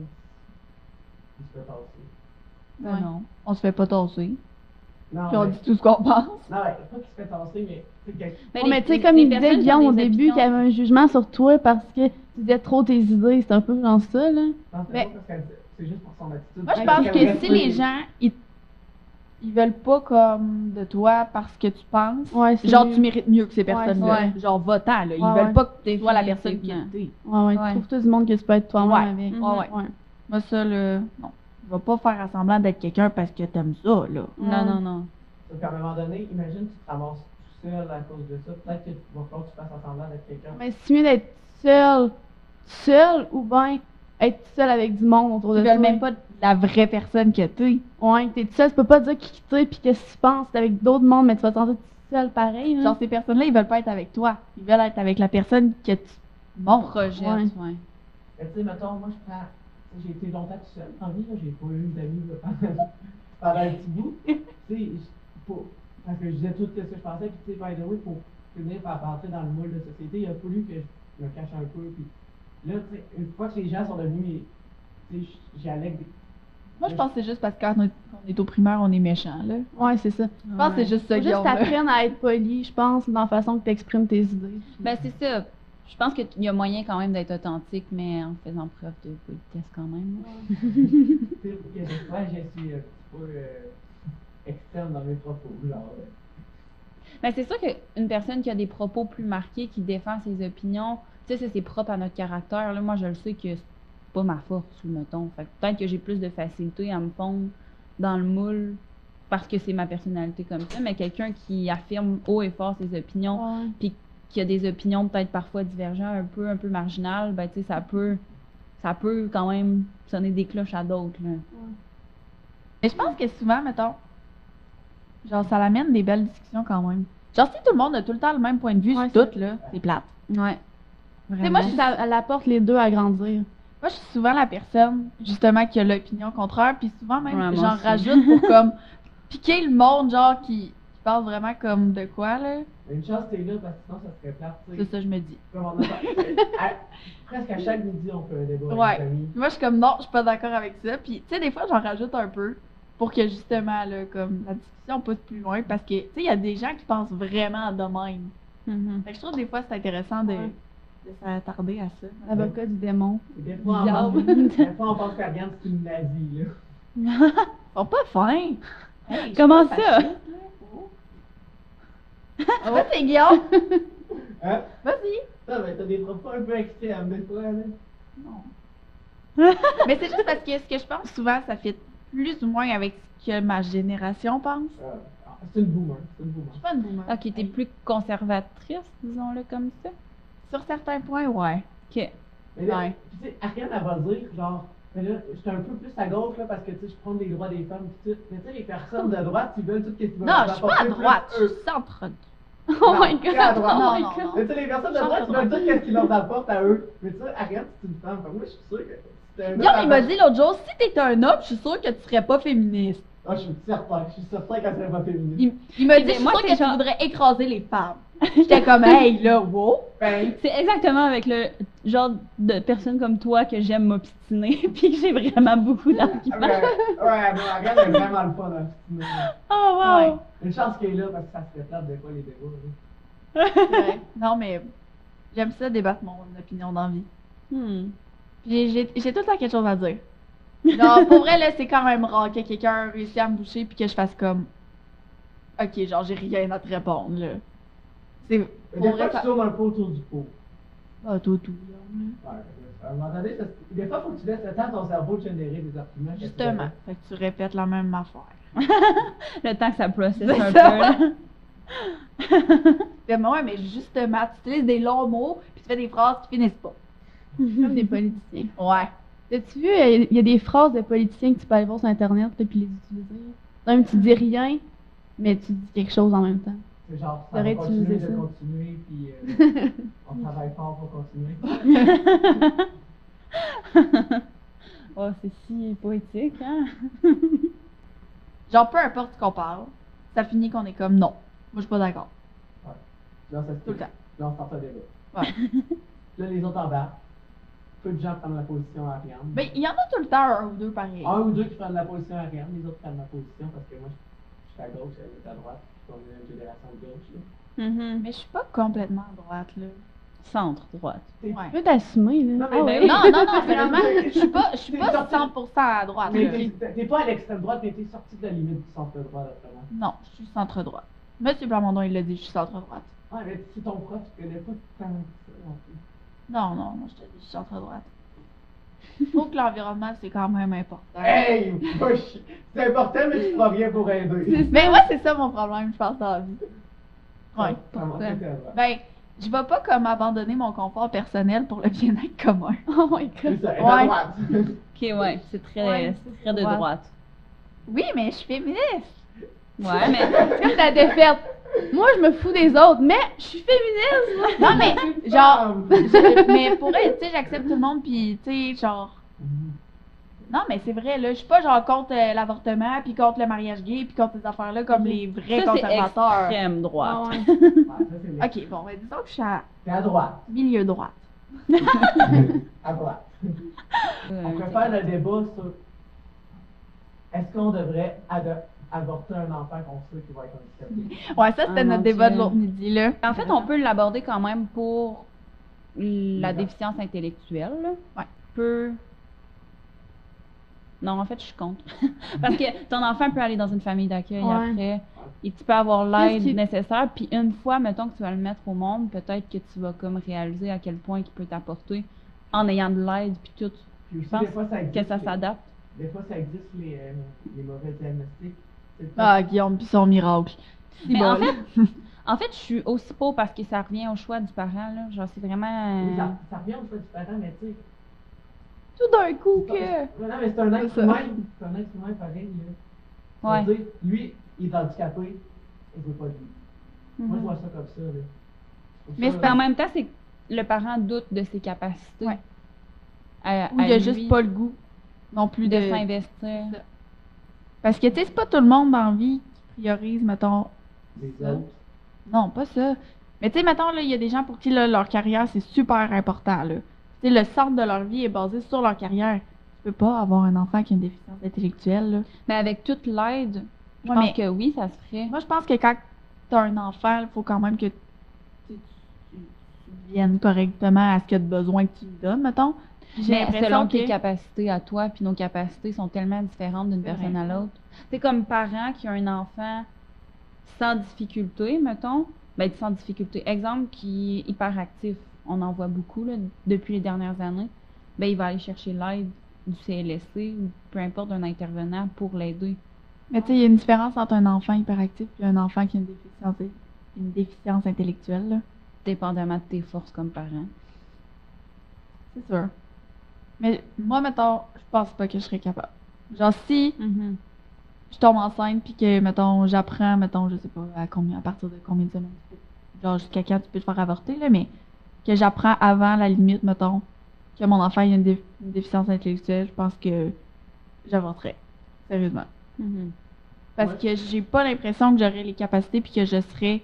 il se fait passer. Ben Ouais. non, on se fait pas tasser. Non, Puis on mais, dit tout ce qu'on pense. non, mais, pas qu'il se fait tasser, mais, tu sais, Ben, Ouais, mais tu sais, les- comme les il disait personnes qui Guillaume ont au des début, opinions- qu'il y avait un jugement sur toi parce que tu disais trop tes idées, c'est un peu genre ça, là. non, c'est Mais- pas parce que c'est juste pour son attitude. Moi, je Ouais, pense qu'elle que reste si pas- les gens, ils veulent pas comme de toi parce que tu penses, Ouais, c'est genre mieux. tu mérites mieux que ces personnes-là. ouais. Genre votant, là. Ils Ouais, veulent ouais. pas que tu sois la personne qui Définitivement. est. Ouais, ouais, Ouais. trouve-toi du monde que tu peux être toi-même Ouais. avec. Mhm. Ouais, ouais. Ouais. Moi, ça, là, non. Je vais pas faire semblant d'être quelqu'un parce que t'aimes ça, là. Non, non, non. Puis à un moment donné, imagine que tu te ramasses tout seul à cause de ça. Peut-être qu'il va falloir que tu fasses semblant d'être quelqu'un. Mais c'est mieux d'être seul ou bien être seul avec du monde autour de Ils toi. veulent même pas la vraie personne que t'es. Ouais, t'es tout seul, tu peux pas dire qui t'es puis qu'est-ce que tu penses, t'es avec d'autres mondes, mais tu vas te sentir tout seul pareil. Hein. Genre, ces personnes-là, ils veulent pas être avec toi. Ils veulent être avec la personne que tu montres. Projette, Ouais. ouais. Mais tu sais, mettons, moi, je prends. Tu sais, j'ai été longtemps tout seul. En vie, là, j'ai pas eu d'amis là, pendant un petit bout. Tu sais, parce que je disais tout ce que je pensais, puis tu sais, by the way, pour finir par rentrer dans le moule de société, il a fallu que je me cache un peu. Puis là, tu sais, une fois que les gens sont devenus. Tu sais, j'y allais avec des. Moi, je pense que c'est juste parce que quand on est au primaire, on est méchant, là. Ouais, c'est ça. Je pense que c'est juste ça, Faut juste Guillaume, là. t'apprendre à être poli, je pense, dans la façon que t'exprimes tes idées. Ben, c'est ça. Je pense qu'il y a moyen quand même d'être authentique, mais en faisant preuve de politesse quand même. là. Tu sais, il y a des fois, je suis un petit peu externe dans mes propos. Genre. Ben, c'est sûr qu'une personne qui a des propos plus marqués, qui défend ses opinions, tu sais, ça, c'est propre à notre caractère. Là, moi, je le sais que pas ma force, mettons. Fait que peut-être que j'ai plus de facilité à me fondre dans le moule parce que c'est ma personnalité comme ça, mais quelqu'un qui affirme haut et fort ses opinions, Ouais. puis qui a des opinions peut-être parfois divergentes, un peu marginales, ben tu sais, ça peut quand même sonner des cloches à d'autres, là. Mais je pense que souvent, mettons, genre, ça l'amène des belles discussions quand même. Genre, si tout le monde a tout le temps le même point de vue Ouais, sur tout, là, c'est plate. Ouais. Tu sais, moi, elle apporte les deux à grandir. Moi, je suis souvent la personne, justement, qui a l'opinion contraire, puis souvent même, Ouais, moi j'en aussi. rajoute pour, comme, piquer le monde, genre, qui parle vraiment comme de quoi, là. Mais une chance, t'es là, parce que sinon, ça serait plate, tu sais. C'est ça, je me dis. Comme on a presque à chaque midi, on fait un débat Ouais. avec les amis. Moi, je suis comme, non, je suis pas d'accord avec ça. Puis, tu sais, des fois, j'en rajoute un peu pour que, justement, là, comme, la discussion pousse plus loin, parce que, tu sais, il y a des gens qui pensent vraiment de même. Mhm. Fait que je trouve, des fois, c'est intéressant de, Ouais. de s'attarder à ça. L'avocat du démon. Et des fois, on Diable. pense, des fois, on pense qu'Ariane, c'est une nazie, là. Ils sont pas fins! Hey, je Comment suis pas ça? fasciste, là. Oh. Vas-y, Guillaume! Hein? Vas-y! Non, mais t'as des propos un peu extrêmes, des fois, là. Non. Mais c'est juste parce que ce que je pense souvent, ça fait plus ou moins avec ce que ma génération pense. C'est une boomer, c'est une Je boomer. suis pas une boomer. Ok, t'es plus conservatrice, disons-le comme ça. Sur certains points, ouais. Ok. Mais là, Ouais. tu sais, Ariane, elle va dire, genre, mais là, j'étais un peu plus à gauche, là, parce que, tu sais, je prends les droits des femmes, pis tout. Mais tu sais, les personnes de droite, ils veulent tout ce qu'ils veulent. Non, je suis pas à droite, je suis centre. Oh my t'es à god! droite. Non, Oh my non, god! non. Mais tu sais, les personnes de Centre droite, ils veulent tout ce qu'ils leur apportent à eux. Mais tu sais, Ariane, c'est une femme. Fait que moi, je suis sûre que c'était un Guillaume, il m'a dit l'autre jour, si t'étais un homme, je suis sûre que tu serais pas féministe. Ah, je suis certain qu'elle serait pas féministe. Il m'a dit, Mais je suis moi, sûre c'est que tu genre- voudrais écraser les femmes. J'étais comme, hey, là, wow. Ben, C'est exactement avec le genre de personne comme toi que j'aime m'obstiner, puis que j'ai vraiment beaucoup d'arguments. ouais, mais Ariane est vraiment le fun dans ce film. Oh wow! Ouais. Une chance qu'elle est là, parce que ça serait plate des fois, les débats. là. C'est vrai. Non, mais j'aime ça débattre mon opinion d'envie. Hmm. Puis j'ai tout le temps quelque chose à dire. Non, pour vrai, là, c'est quand même rare que quelqu'un réussisse à me boucher puis que je fasse comme. Ok, genre, j'ai rien à te répondre, là. C'est. Mais Pour des vrai, fois, tu ça. tournes un peu autour du pot. Ah, tout, Guillaume, là. Ouais, à un moment donné, des fois, il faut que tu laisses le temps à ton cerveau de générer des arguments. Justement. Fait que tu répètes la même affaire. Le temps que ça processe C'est un ça. peu. Là. Fait, mais ouais, mais justement, tu utilises des longs mots puis tu fais des phrases qui finissent pas. Comme des politiciens. Ouais. T'as-tu vu, il y a des phrases de politiciens que tu peux aller voir sur Internet et puis les utiliser. Même tu dis rien, mais tu dis quelque chose en même temps. C'est genre, ça Faudrait va continuer utiliser de ça. continuer, puis on travaille fort pour continuer. Oh, c'est si poétique, hein? Genre, peu importe ce qu'on parle, ça finit qu'on est comme non. Moi, je suis pas d'accord. Là, ça se Tout le temps. Là, on sort un débat. Ouais. Là, les autres embarquent. Peu de gens prennent la position à Ariane. Mais il y en a tout le temps un ou deux pareil. Un ou deux qui prennent la position à Ariane, les autres prennent la position parce que moi, je suis à gauche, elle est à droite, puis on est une génération de gauche. Là. Mhm. Mais je suis pas complètement à droite, là. Centre droite. Ouais. Tu peux t'assumer, là. Non, mais Ah ben ouais. Non, non, non, sérieusement, Mais- je suis pas T'es 100% à droite, Mais là. t'es pas à l'extrême droite, mais t'es sorti de la limite du centre droit, d'après moi. Non, je suis centre droite. Monsieur Plamondon, il l'a dit, je suis centre droite. Ouais, mais c'est ton prof, tu connais pas tant que ça non plus. Non, non, moi, je te dis, je suis centre droite. Je trouve que l'environnement, c'est quand même important. Hey! Moi, c'est important, mais tu feras rien pour aider. Mais moi, c'est ça mon problème, je pense, dans la vie. Ouais. Vraiment, pourquoi? t'es à droite. Ben, je vais pas comme abandonner mon confort personnel pour le bien-être commun. Oh my C'est god. ça, elle est à Ouais. droite. Ok, ouais, c'est très, Ouais, c'est c'est très de droite. droite. Oui, mais je suis féministe. Ouais, mais C'est comme ta défaite. Moi, je me fous des autres, mais je suis féministe. Non, mais, genre, mais pour elle, tu sais, j'accepte tout le monde, puis, tu sais, genre. Non, mais c'est vrai, là, je suis pas genre contre l'avortement, puis contre le mariage gay, puis contre ces affaires-là, comme les vrais ça, c'est conservateurs. extrême droite. Ah ouais. Ouais, ça, c'est les- Ok, bon, ben, disons que je suis à T'es à droite. milieu droite. À droite. Euh, On peut faire le débat sur est-ce qu'on devrait avorter un enfant qu'on sait qui va être handicapé? Ouais, ça, c'était Ah, notre mon débat de Dieu. l'autre midi, là. En fait, on peut l'aborder quand même pour la Ouais. déficience intellectuelle. Là. Ouais. Peut... Non, en fait, je suis contre. Parce que ton enfant peut aller dans une famille d'accueil Ouais. après et tu peux avoir l'aide Qu'est-ce qui- nécessaire. Puis une fois, mettons que tu vas le mettre au monde, peut-être que tu vas comme réaliser à quel point il peut t'apporter en ayant de l'aide puis tout. Puis aussi, Je pense des fois, ça que existe. ça s'adapte. Des fois, ça existe les mauvais diagnostics. C'est Ah, Guillaume, puis son miracle. Mais bon, en fait, je suis aussi pour parce que ça revient au choix du parent, là. Genre, c'est vraiment. Oui, ça revient au choix du parent, mais tu sais. tout d'un coup c'est que. pas- Non, mais c'est un être C'est ça. humain. C'est un être humain pareil. Là. Ouais. Je veux dire, lui, il est handicapé. Il veut pas de lui. Moi, je vois ça comme ça. Là. Je trouve Mais ça, c'est En même temps, c'est que le parent doute de ses capacités. Ouais. À, Ou il a lui juste pas le goût non plus de de. s'investir. Parce que, tu sais, c'est pas tout le monde dans la vie qui priorise, mettons. les ça. autres. Non, pas ça. Mais tu sais, mettons, là, il y a des gens pour qui là, leur carrière, c'est super important. Là. Tu sais, le centre de leur vie est basé sur leur carrière. Tu peux pas avoir un enfant qui a une déficience intellectuelle. Là. Mais avec toute l'aide, je Ouais, pense mais que oui, ça se ferait. moi, je pense que quand tu as un enfant, il faut quand même que tu viennes correctement à ce qu'il y a de besoin que tu lui donnes, mettons. J'ai Mais l'impression selon que- tes capacités à toi, puis nos capacités sont tellement différentes d'une C'est vrai. personne à l'autre. C'est comme parent qui a un enfant sans difficulté, mettons, ben sans difficulté. Exemple, qui est hyperactif, on en voit beaucoup là, depuis les dernières années. Ben il va aller chercher l'aide du CLSC ou peu importe d'un intervenant pour l'aider. Mais tu sais, il y a une différence entre un enfant hyperactif et un enfant qui a une déficience intellectuelle. Là. Dépendamment de tes forces comme parent. C'est sûr. Mais moi, mettons, je pense pas que je serais capable. Genre, si je tombe enceinte puis que, mettons, j'apprends, mettons, je sais pas à partir de combien de semaines tu peux, genre jusqu'à quand tu peux te faire avorter, là, mais que j'apprends avant la limite, mettons, que mon enfant a une déficience intellectuelle, je pense que j'avorterais. Sérieusement. Parce Ouais. que j'ai pas l'impression que j'aurais les capacités puis que je serais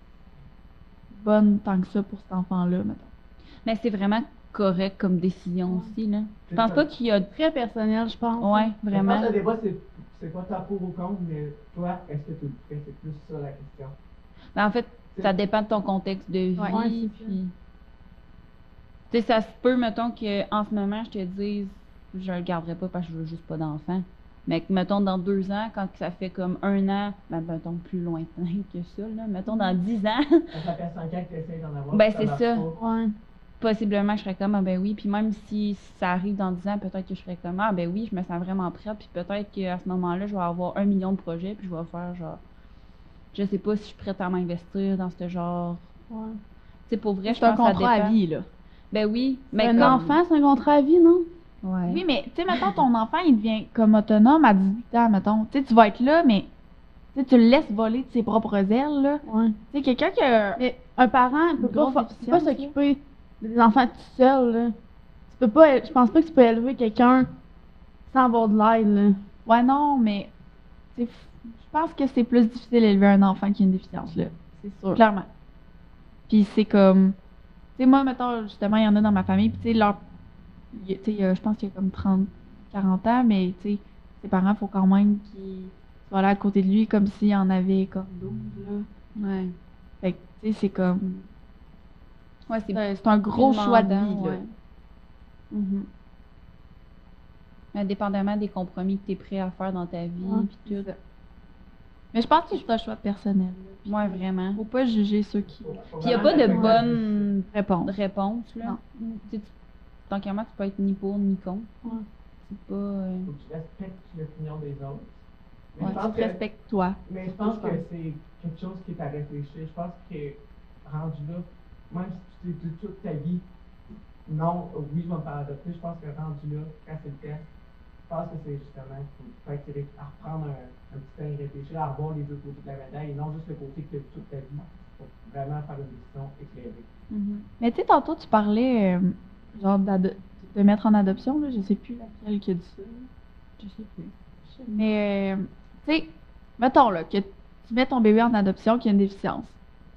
bonne tant que ça pour cet enfant-là, mettons. Mais c'est vraiment correct comme décision aussi, là. Je C'est pense ça. pas qu'il y a... Très personnel, je pense. Ouais, Je vraiment. pense que le débat, c'est pas ta pour ou contre, mais toi, est-ce que tu le fais? C'est plus ça la question. Ben, en fait, ça dépend de ton contexte de vie. Ouais. Ouais, c'est ça. Puis... Tu sais, ça se peut, mettons, qu'en ce moment, je te dise, je le garderai pas parce que je veux juste pas d'enfant. Mais que, mettons, dans 2 ans, quand ça fait comme 1 an, ben, mettons, plus lointain que ça, là, mettons, dans 10 ans, Ça fait 5 ans que tu essaies d'en avoir. Ben, puis c'est marche ça. pas. Ouais. possiblement, je serais comme, ah ben oui. Puis même si ça arrive dans 10 ans, peut-être que je serais comme, ah ben oui, je me sens vraiment prête. Puis peut-être qu'à ce moment-là, je vais avoir 1 million de projets. Puis je vais faire genre, je sais pas si je suis prête à m'investir dans ce genre. Ouais. Tu sais, pour vrai, je C'est un pense que ça contrat à dépend. vie, là. Ben oui. Mais Un comme... enfant, c'est un contrat à vie, non? Ouais. Oui, mais tu sais, mettons, ton enfant, il devient comme autonome à 18 ans, mettons. Tu sais, tu vas être là, mais tu sais, tu le laisses voler de ses propres ailes, là. Ouais. Tu sais, quelqu'un qui a... Mais un parent peut grosse pas déficience, s'occuper des enfants tout seul, là. Tu peux pas, je pense pas que tu peux élever quelqu'un sans avoir de l'aide, là. Ouais, non, mais tu sais, je pense que c'est plus difficile d'élever un enfant qui a une déficience, là. C'est sûr. Clairement. Puis c'est comme... Tu sais, moi, mettons, justement, il y en a dans ma famille, puis tu sais, tu sais, je pense qu'il y a comme 30, 40 ans, mais tu sais, ses parents, faut quand même qu'ils soient là à côté de lui comme s'il en avait comme 12, là. Ouais. Fait que, tu sais, c'est comme... Ouais, c'est C'est un gros plus choix de demandant, vie, là. ouais. Mhm. Indépendamment des compromis que tu es prêt à faire dans ta vie, Ouais, puis tout. Mais je pense que c'est un choix personnel, là. Puis Ouais, vraiment. faut pas juger ceux qui Puis il n'y a pas de bonne répondent. réponse, là. Non. Tu sais, tant qu'à moi, tu peux être ni pour ni contre. Ouais. C'est pas... Faut que tu respectes l'opinion des autres. Mais Ouais, je tu pense te que, respectes toi. mais je pense que c'est quelque chose qui est à réfléchir. Je pense que rendu là, même si tu t'es dit toute ta vie, non, oui, je vais me faire adopter, je pense que rendu là, quand c'est le cas, je pense que c'est justement, faut peut-être à reprendre un petit temps et réfléchir, à revoir les deux côtés de la médaille et non juste le côté que tu as vu toute ta vie, pour vraiment faire une décision éclairée. Mhm. Mais tu sais, tantôt, tu parlais, genre, de mettre en adoption, là. Je sais plus laquelle qui a dit ça. Je sais plus. Mais, tu sais, mettons, là, que tu mets ton bébé en adoption qui a une déficience.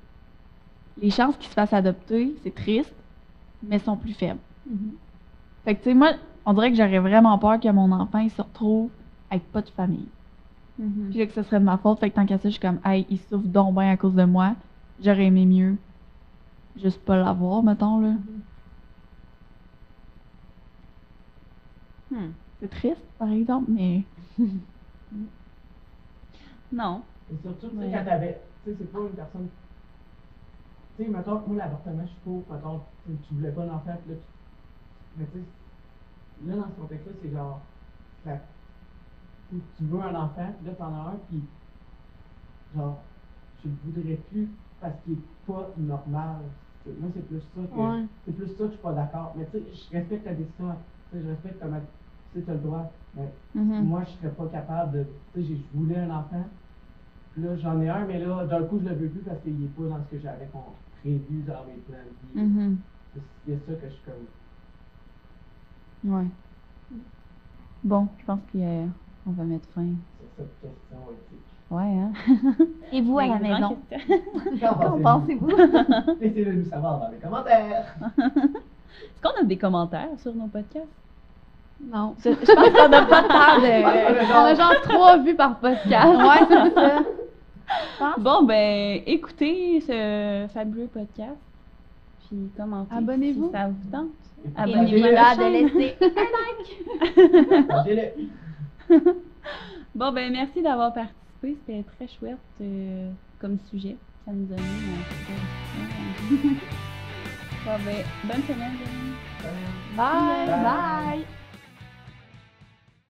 Les chances qu'il se fasse adopter, c'est triste, mais sont plus faibles. Mhm. Fait que, tu sais, moi, on dirait que j'aurais vraiment peur que mon enfant, il se retrouve avec pas de famille. Mhm. Puis là, que ce serait de ma faute. Fait que tant qu'à ça, je suis comme, hey, il souffre donc bien à cause de moi. J'aurais aimé mieux juste pas l'avoir, mettons, là. Hmm. C'est triste, par exemple, mais... Non. Et surtout, tu sais, Ouais. quand t'avais, tu sais, c'est pas une personne, tu sais, mettons, moi, l'avortement, je suis pour, mettons, tu voulais pas d'enfant, puis là, mais tu sais, là, dans ce contexte-là, c'est genre, tu veux un enfant, puis là, t'en as un, puis genre, je le voudrais plus parce qu'il est pas normal. Moi, c'est plus ça que, Ouais. c'est plus ça que je suis pas d'accord. Mais tu sais, je respecte ta décision, tu sais, je respecte comment, tu sais, t'as le droit. Mais moi, je serais pas capable de, tu sais, je voulais un enfant, puis là, j'en ai un, mais là, d'un coup, je le veux plus parce qu'il est pas dans ce que j'avais prévu dans mes plans de vie. Il y a ça que je suis comme. Ouais. Bon, je pense qu'on va mettre fin. C'est cette question éthique. Ouais, hein? Et vous, à la Les grandes maison? questions. Qu'en pensez-vous? Laissez-le nous savoir dans les commentaires. Est-ce qu'on a des commentaires sur nos podcasts? Non. Je pense qu'on n'a pas tant On a genre 3 vues par podcast. Ouais, c'est ça. Bon, ben, écoutez ce fabuleux podcast. Puis commentez Abonnez-vous. si ça vous tente. Et Abonnez-vous n'oubliez à la pas de chaîne. laisser un like. Partagez-le. Bon, ben, merci d'avoir participé. C'était très chouette comme sujet. Ça nous a mis à discussion. Bon, ben, bonne semaine, Jérémy. Bye. Bye. Bye.